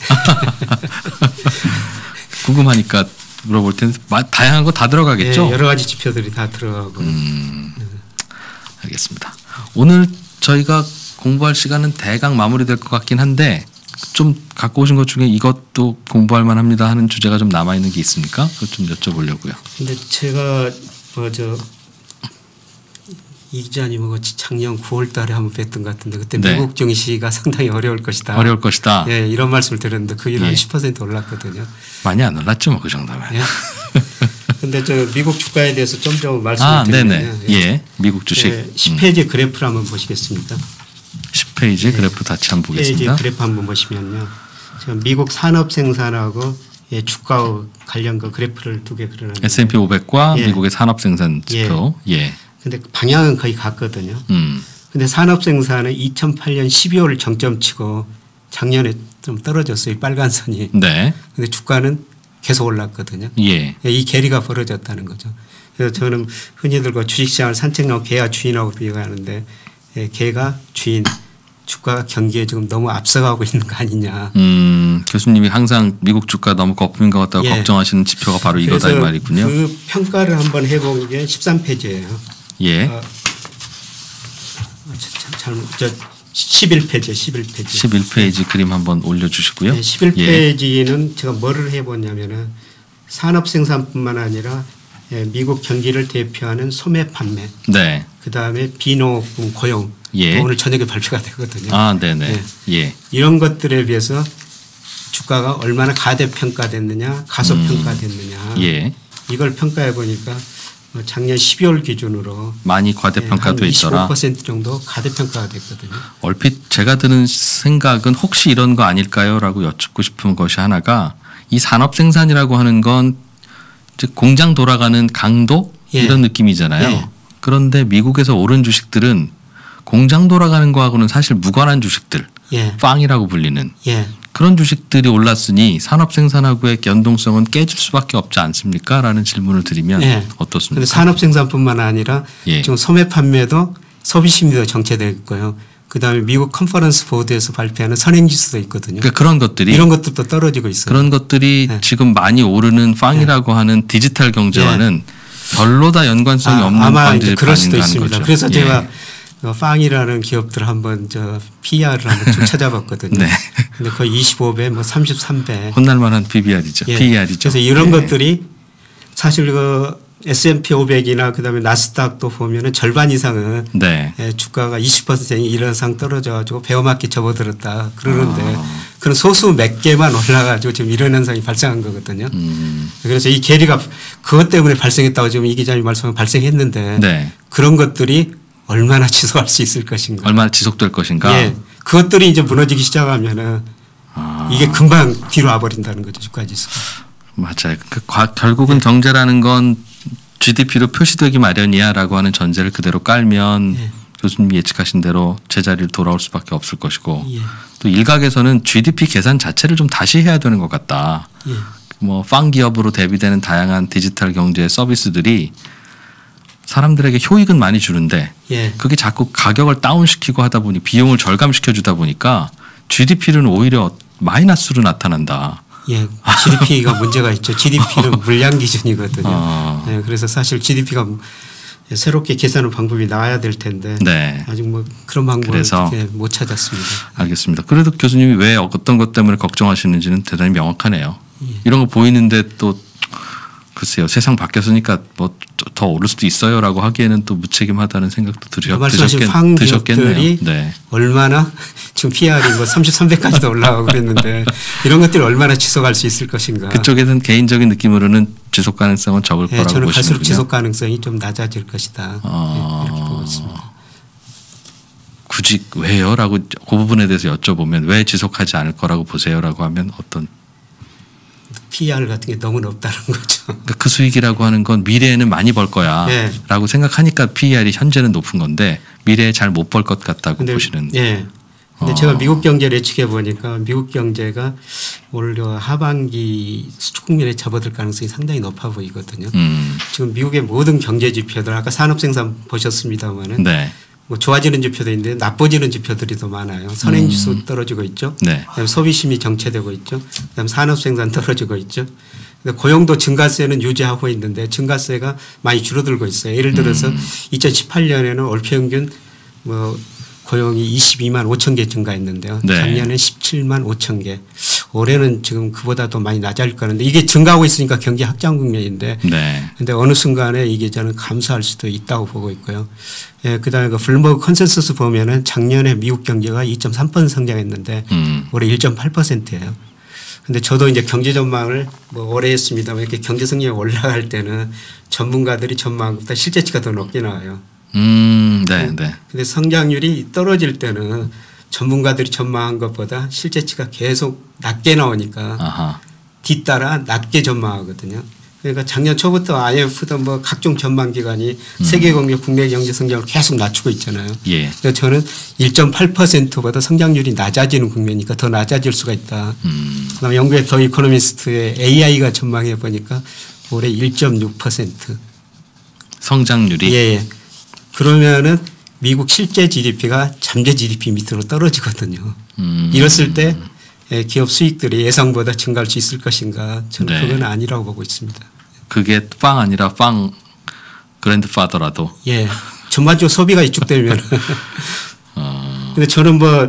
궁금하니까 물어볼 텐데 다양한 거 다 들어가겠죠? 예, 여러 가지 지표들이 다 들어가고. 음, 알겠습니다. 오늘 저희가 공부할 시간은 대강 마무리될 것 같긴 한데 좀 갖고 오신 것 중에 이것도 공부할 만합니다 하는 주제가 좀 남아 있는 게 있습니까? 그것 좀 여쭤보려고요. 근데 제가 뭐 저 이 기자님하고 작년 구월 달에 한번 뵀던 것 같은데 그때 네. 미국 증시가 상당히 어려울 것이다. 어려울 것이다. 예, 이런 말씀을 드렸는데 그게 예. 한 십 퍼센트 올랐거든요. 많이 안 올랐죠, 뭐 그 정도면. 예. 근데 저 미국 주가에 대해서 좀 더 말씀을 아, 드리면 네네. 예, 미국 주식. 예, 십 페이지 그래프를 한번 보시겠습니까? 십 페이지 그래프 같이 한번 십 페이지 보겠습니다. 그래프 한번 보시면요. 지금 미국 산업 생산하고 예, 주가 관련 그 그래프를 두 개 그려놨는데 에스 앤 피 오백과 예. 미국의 산업 생산 지표. 예. 근데 방향은 거의 같거든요. 음. 근데 산업 생산은 이천팔 년 십이월 정점 치고 작년에 좀 떨어졌어요. 빨간 선이. 네. 근데 주가는 계속 올랐거든요. 예. 이 괴리가 벌어졌다는 거죠. 그래서 저는 흔히들 그 주식시장을 산책하고 개와 주인하고 비교하는데 예, 개가 주인, 주가가 경기에 지금 너무 앞서가고 있는 거 아니냐. 음, 교수님이 항상 미국 주가 너무 거품인 것 같다고 예. 걱정하시는 지표가 바로 이거다 이 그래서 말이군요. 그 평가를 한번 해본 게 십삼 페이지예요. 예. 어, 잘못 저 십일 페이지, 십일 페이지. 십일 페이지 그림 한번 올려주시고요. 네, 십일 예. 페이지는 제가 뭐를 해보냐면은 산업 생산뿐만 아니라 예, 미국 경기를 대표하는 소매 판매, 네. 그 다음에 비노금 고용, 예. 오늘 저녁에 발표가 되거든요. 아, 네네. 예. 예. 이런 것들에 비해서 주가가 얼마나 가대평가됐느냐, 가소평가됐느냐, 예. 이걸 평가해 보니까 작년 십이월 기준으로 많이 과대평가돼 한 있더라. 이십오 퍼센트 정도 가대평가가 됐거든요. 얼핏 제가 드는 생각은 혹시 이런 거 아닐까요?라고 여쭙고 싶은 것이 하나가 이 산업 생산이라고 하는 건 이제 공장 돌아가는 강도 예. 이런 느낌이잖아요. 예. 그런데 미국에서 오른 주식들은 공장 돌아가는 거하고는 사실 무관한 주식들, 예. 빵이라고 불리는 예. 그런 주식들이 올랐으니 산업 생산하고의 연동성은 깨질 수밖에 없지 않습니까? 라는 질문을 드리면 예. 어떻습니까? 그런데 산업 생산뿐만 아니라 예. 지금 소매 판매도 소비 심리도 정체되어 있고요. 그다음에 미국 컨퍼런스 보드에서 발표하는 선행지수도 있거든요. 그러니까 그런 것들이 이런 것들도 떨어지고 있어요. 그런 것들이 네. 지금 많이 오르는 빵이라고 네. 하는 디지털 경제와는 네. 별로 다 연관성이 아, 없는 아마 빵들이 그럴 수도 있습니다. 거죠. 그래서 예. 제가 빵이라는 기업들 한번 저 피이알을 한번 쭉 찾아봤거든요. 네. 근데 거의 이십오 배, 뭐 삼십삼 배. 혼날만한 피비알이죠. 예. 피이알이죠. 그래서 이런 예. 것들이 사실 그 에스 앤 피 오백이나 그다음에 나스닥도 보면은 절반 이상은 네. 예, 주가가 이십 퍼센트 이상 떨어져 가지고 배어맞게 접어들었다 그러는데 아. 그런 소수 몇 개만 올라가지고 지금 이런 현상이 발생한 거거든요. 음. 그래서 이 괴리가 그것 때문에 발생했다고 지금 이 기자님 말씀은 발생했는데 네. 그런 것들이 얼마나 지속할 수 있을 것인가. 얼마나 지속될 것인가. 예. 그것들이 이제 무너지기 시작하면은 아. 이게 금방 뒤로 와버린다는 거죠. 주가지수. 맞아요. 그 결국은 예. 경제라는 건 지디피로 표시되기 마련이야라고 하는 전제를 그대로 깔면 예. 교수님이 예측하신 대로 제자리를 돌아올 수밖에 없을 것이고 예. 또 일각에서는 지디피 계산 자체를 좀 다시 해야 되는 것 같다. 예. 뭐 빵 기업으로 대비되는 다양한 디지털 경제 서비스들이 사람들에게 효익은 많이 주는데 예. 그게 자꾸 가격을 다운시키고 하다 보니 비용을 절감시켜 주다 보니까 지디피는 오히려 마이너스로 나타난다. 예, 지디피가 문제가 있죠. 지디피는 물량 기준이거든요. 어. 네, 그래서 사실 지디피가 새롭게 계산하는 방법이 나와야 될 텐데 네. 아직 뭐 그런 방법을 그래서 못 찾았습니다. 알겠습니다. 그래도 교수님이 왜 어떤 것 때문에 걱정하시는지는 대단히 명확하네요. 예. 이런 거 보이는데 또 글쎄요. 세상 바뀌었으니까 뭐 더 오를 수도 있어요라고 하기에는 또 무책임하다는 생각도 드셨, 말씀하신 드셨겠, 드셨겠네요. 네. 얼마나 지금 피이알이 뭐 삼십삼 배까지도 올라가고 그랬는데 이런 것들이 얼마나 지속할 수 있을 것인가. 그쪽에서는 개인적인 느낌으로는 지속 가능성은 적을 네, 거라고 저는 보시는군요. 갈수록 지속 가능성이 좀 낮아질 것이다. 어. 네, 이렇게 보고 있습니다. 굳이 왜요라고 그 부분에 대해서 여쭤보면 왜 지속하지 않을 거라고 보세요라고 하면 어떤 피이알 같은 게 너무 높다는 거죠. 그러니까 그 수익이라고 하는 건 미래에는 많이 벌 거야라고 네. 생각하니까 피이알이 현재는 높은 건데 미래에 잘 못 벌 것 같다고 근데, 보시는. 예. 근데 어. 제가 미국 경제를 예측해 보니까 미국 경제가 올 하반기 수축 국면에 접어들 가능성이 상당히 높아 보이거든요. 음. 지금 미국의 모든 경제 지표들 아까 산업 생산 보셨습니다마는 네. 뭐 좋아지는 지표도 있는데 나빠지는 지표들이 더 많아요. 선행지수 음. 떨어지고 있죠. 네. 그다음에 소비심이 정체되고 있죠. 그다음에 산업 생산 떨어지고 있죠. 근데 고용도 증가세는 유지하고 있는데 증가세가 많이 줄어들고 있어요. 예를 들어서 음. 이천십팔 년에는 월평균 뭐 고용이 이십이만 오천 개 증가했는데요. 네. 작년에 십칠만 오천 개. 올해는 지금 그보다 더 많이 낮아질 거는데 이게 증가하고 있으니까 경기 확장 국면인데 네. 근데 어느 순간에 이게 저는 감소할 수도 있다고 보고 있고요. 예, 그다음에 그 블룸버그 컨센서스 보면은 작년에 미국 경제가 이 점 삼 퍼센트 성장했는데 음. 올해 일 점 팔 퍼센트예요. 근데 저도 이제 경제 전망을 뭐 오래 했습니다만 이렇게 경제 성장이 올라갈 때는 전문가들이 전망한 것보다 실제치가 더 높게 나와요. 음, 네, 네. 근데 성장률이 떨어질 때는 전문가들이 전망한 것보다 실제치가 계속 낮게 나오니까 아하. 뒤따라 낮게 전망하거든요. 그러니까 작년 초부터 아이엠에프도 뭐 각종 전망 기관이 음. 세계 경제, 국내 경제 성장을 계속 낮추고 있잖아요. 예. 그래서 저는 일 점 팔 퍼센트보다 성장률이 낮아지는 국면이니까 더 낮아질 수가 있다. 음. 그다음에 영국의 더 이코노미스트의 에이아이가 전망해 보니까 올해 일 점 육 퍼센트 성장률이. 예. 그러면은 미국 실제 지디피가 잠재 지디피 밑으로 떨어지거든요. 음. 이랬을 때 기업 수익들이 예상보다 증가할 수 있을 것인가 저는 네. 그건 아니라고 보고 있습니다. 그게 빵 아니라 빵 그랜드파더라도. 예. 전반적으로 소비가 위축되면. 어. 근데 저는 뭐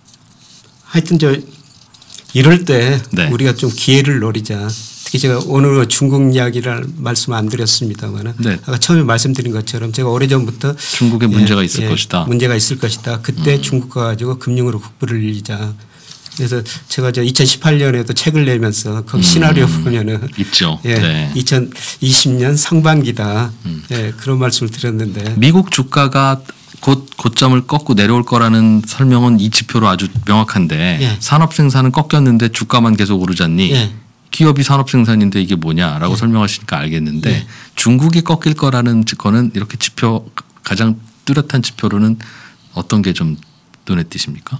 하여튼 저 이럴 때 네. 우리가 좀 기회를 노리자. 특히 제가 오늘 중국 이야기를 말씀 안 드렸습니다만 네. 아까 처음에 말씀드린 것처럼 제가 오래전부터 중국에 문제가 예, 있을 예, 것이다. 문제가 있을 것이다. 그때 음. 중국 가지고 금융으로 국부를 늘리자. 그래서 제가 저 이천십팔 년에도 책을 내면서 그 음. 시나리오 보면은 있죠. 예, 네. 이천이십 년 상반기다. 음. 예, 그런 말씀을 드렸는데 미국 주가가 곧 고점을 꺾고 내려올 거라는 설명은 이 지표로 아주 명확한데 예. 산업 생산은 꺾였는데 주가만 계속 오르잖니. 예. 기업이 산업 생산인데 이게 뭐냐라고 예. 설명하시니까 알겠는데 예. 중국이 꺾일 거라는 거는 이렇게 지표 가장 뚜렷한 지표로는 어떤 게 좀 눈에 띄십니까?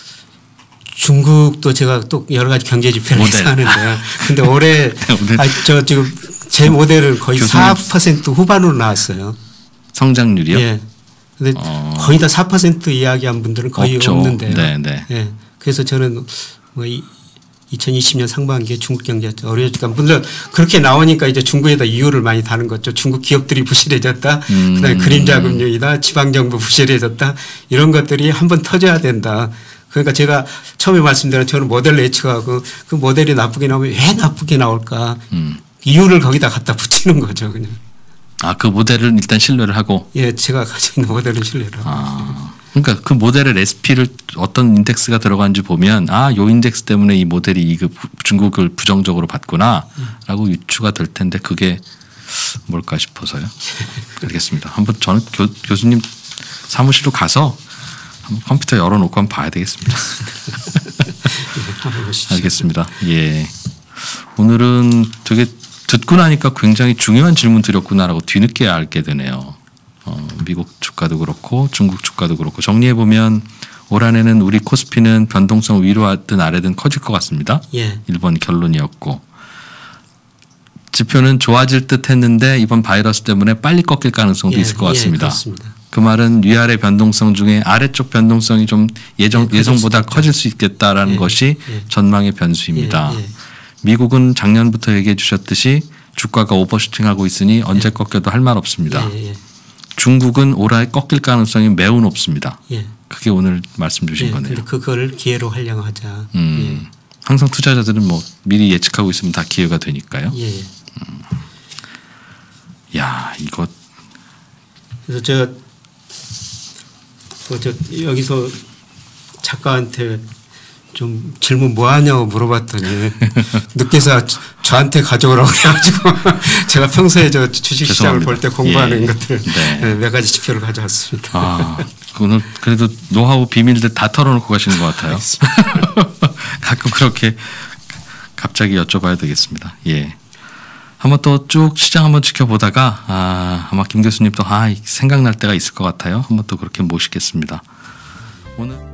중국도 제가 또 여러 가지 경제 지표를 하는데요. 근데 올해 아, 저 지금 제 모델은 거의 사 퍼센트 후반으로 나왔어요. 성장률이요? 예. 근데 어. 거의 다 사 퍼센트 이야기한 분들은 거의 없죠. 없는데요. 네, 네. 예. 그래서 저는 뭐 이, 이천이십 년 상반기에 중국 경제가 어려워졌다. 물론 그렇게 나오니까 이제 중국에다 이유를 많이 다는 거죠. 중국 기업들이 부실해졌다. 음. 그다음에 그림자 금융이다. 지방정부 부실해졌다. 이런 것들이 한번 터져야 된다. 그러니까 제가 처음에 말씀드린 저는 모델을 예측하고 그 모델이 나쁘게 나오면 왜 나쁘게 나올까. 음. 이유를 거기다 갖다 붙이는 거죠. 그냥. 아, 그 모델을 일단 신뢰를 하고. 예, 제가 가지고 있는 모델은 신뢰를 하고. 아. 그러니까 그 모델의 레시피를 어떤 인덱스가 들어간지 보면 아, 요 인덱스 때문에 이 모델이 이거 중국을 부정적으로 봤구나라고 유추가 될 텐데 그게 뭘까 싶어서요. 알겠습니다. 한번 저는 교, 교수님 사무실로 가서 한번 컴퓨터 열어놓고 한번 봐야 되겠습니다. 알겠습니다. 예. 오늘은 되게 듣고 나니까 굉장히 중요한 질문 드렸구나라고 뒤늦게 알게 되네요. 어, 미국 주가도 그렇고 중국 주가도 그렇고 정리해 보면 올 한해는 우리 코스피는 변동성 위로 하든 아래든 커질 것 같습니다. 예. 일 번 결론이었고 지표는 좋아질 듯 했는데 이번 바이러스 때문에 빨리 꺾일 가능성도 예, 있을 것 같습니다. 예, 그렇습니다. 그 말은 위아래 변동성 중에 아래쪽 변동성이 좀 예정, 예, 예상보다 커질 커질 수 있겠다라는 예, 것이 예. 전망의 변수입니다. 예, 예. 미국은 작년부터 얘기해 주셨듯이 주가가 오버슈팅하고 있으니 언제 꺾여도 할 말 없습니다. 예, 예. 중국은 올해 꺾일 가능성이 매우 높습니다. 예. 그게 오늘 말씀 주신 예, 거네요. 근데 그걸 기회로 활용하자. 음, 예. 항상 투자자들은 뭐 미리 예측하고 있으면 다 기회가 되니까요. 예. 예. 음. 야, 이거 그래서 제가 뭐 저 여기서 작가한테 좀 질문 뭐 하냐고 물어봤더니 늦게서 저한테 가져오라고 그래가지고 제가 평소에 저 주식시장을 볼 때 공부하는 예. 것들 네. 몇 가지 지표를 가져왔습니다. 아, 오늘 그래도 노하우 비밀들 다 털어놓고 가시는 것 같아요. 가끔 그렇게 갑자기 여쭤봐야 되겠습니다. 예. 한번 또 쭉 시장 한번 지켜보다가 아, 아마 김 교수님 또 아, 생각날 때가 있을 것 같아요. 한번 또 그렇게 모시겠습니다. 오늘.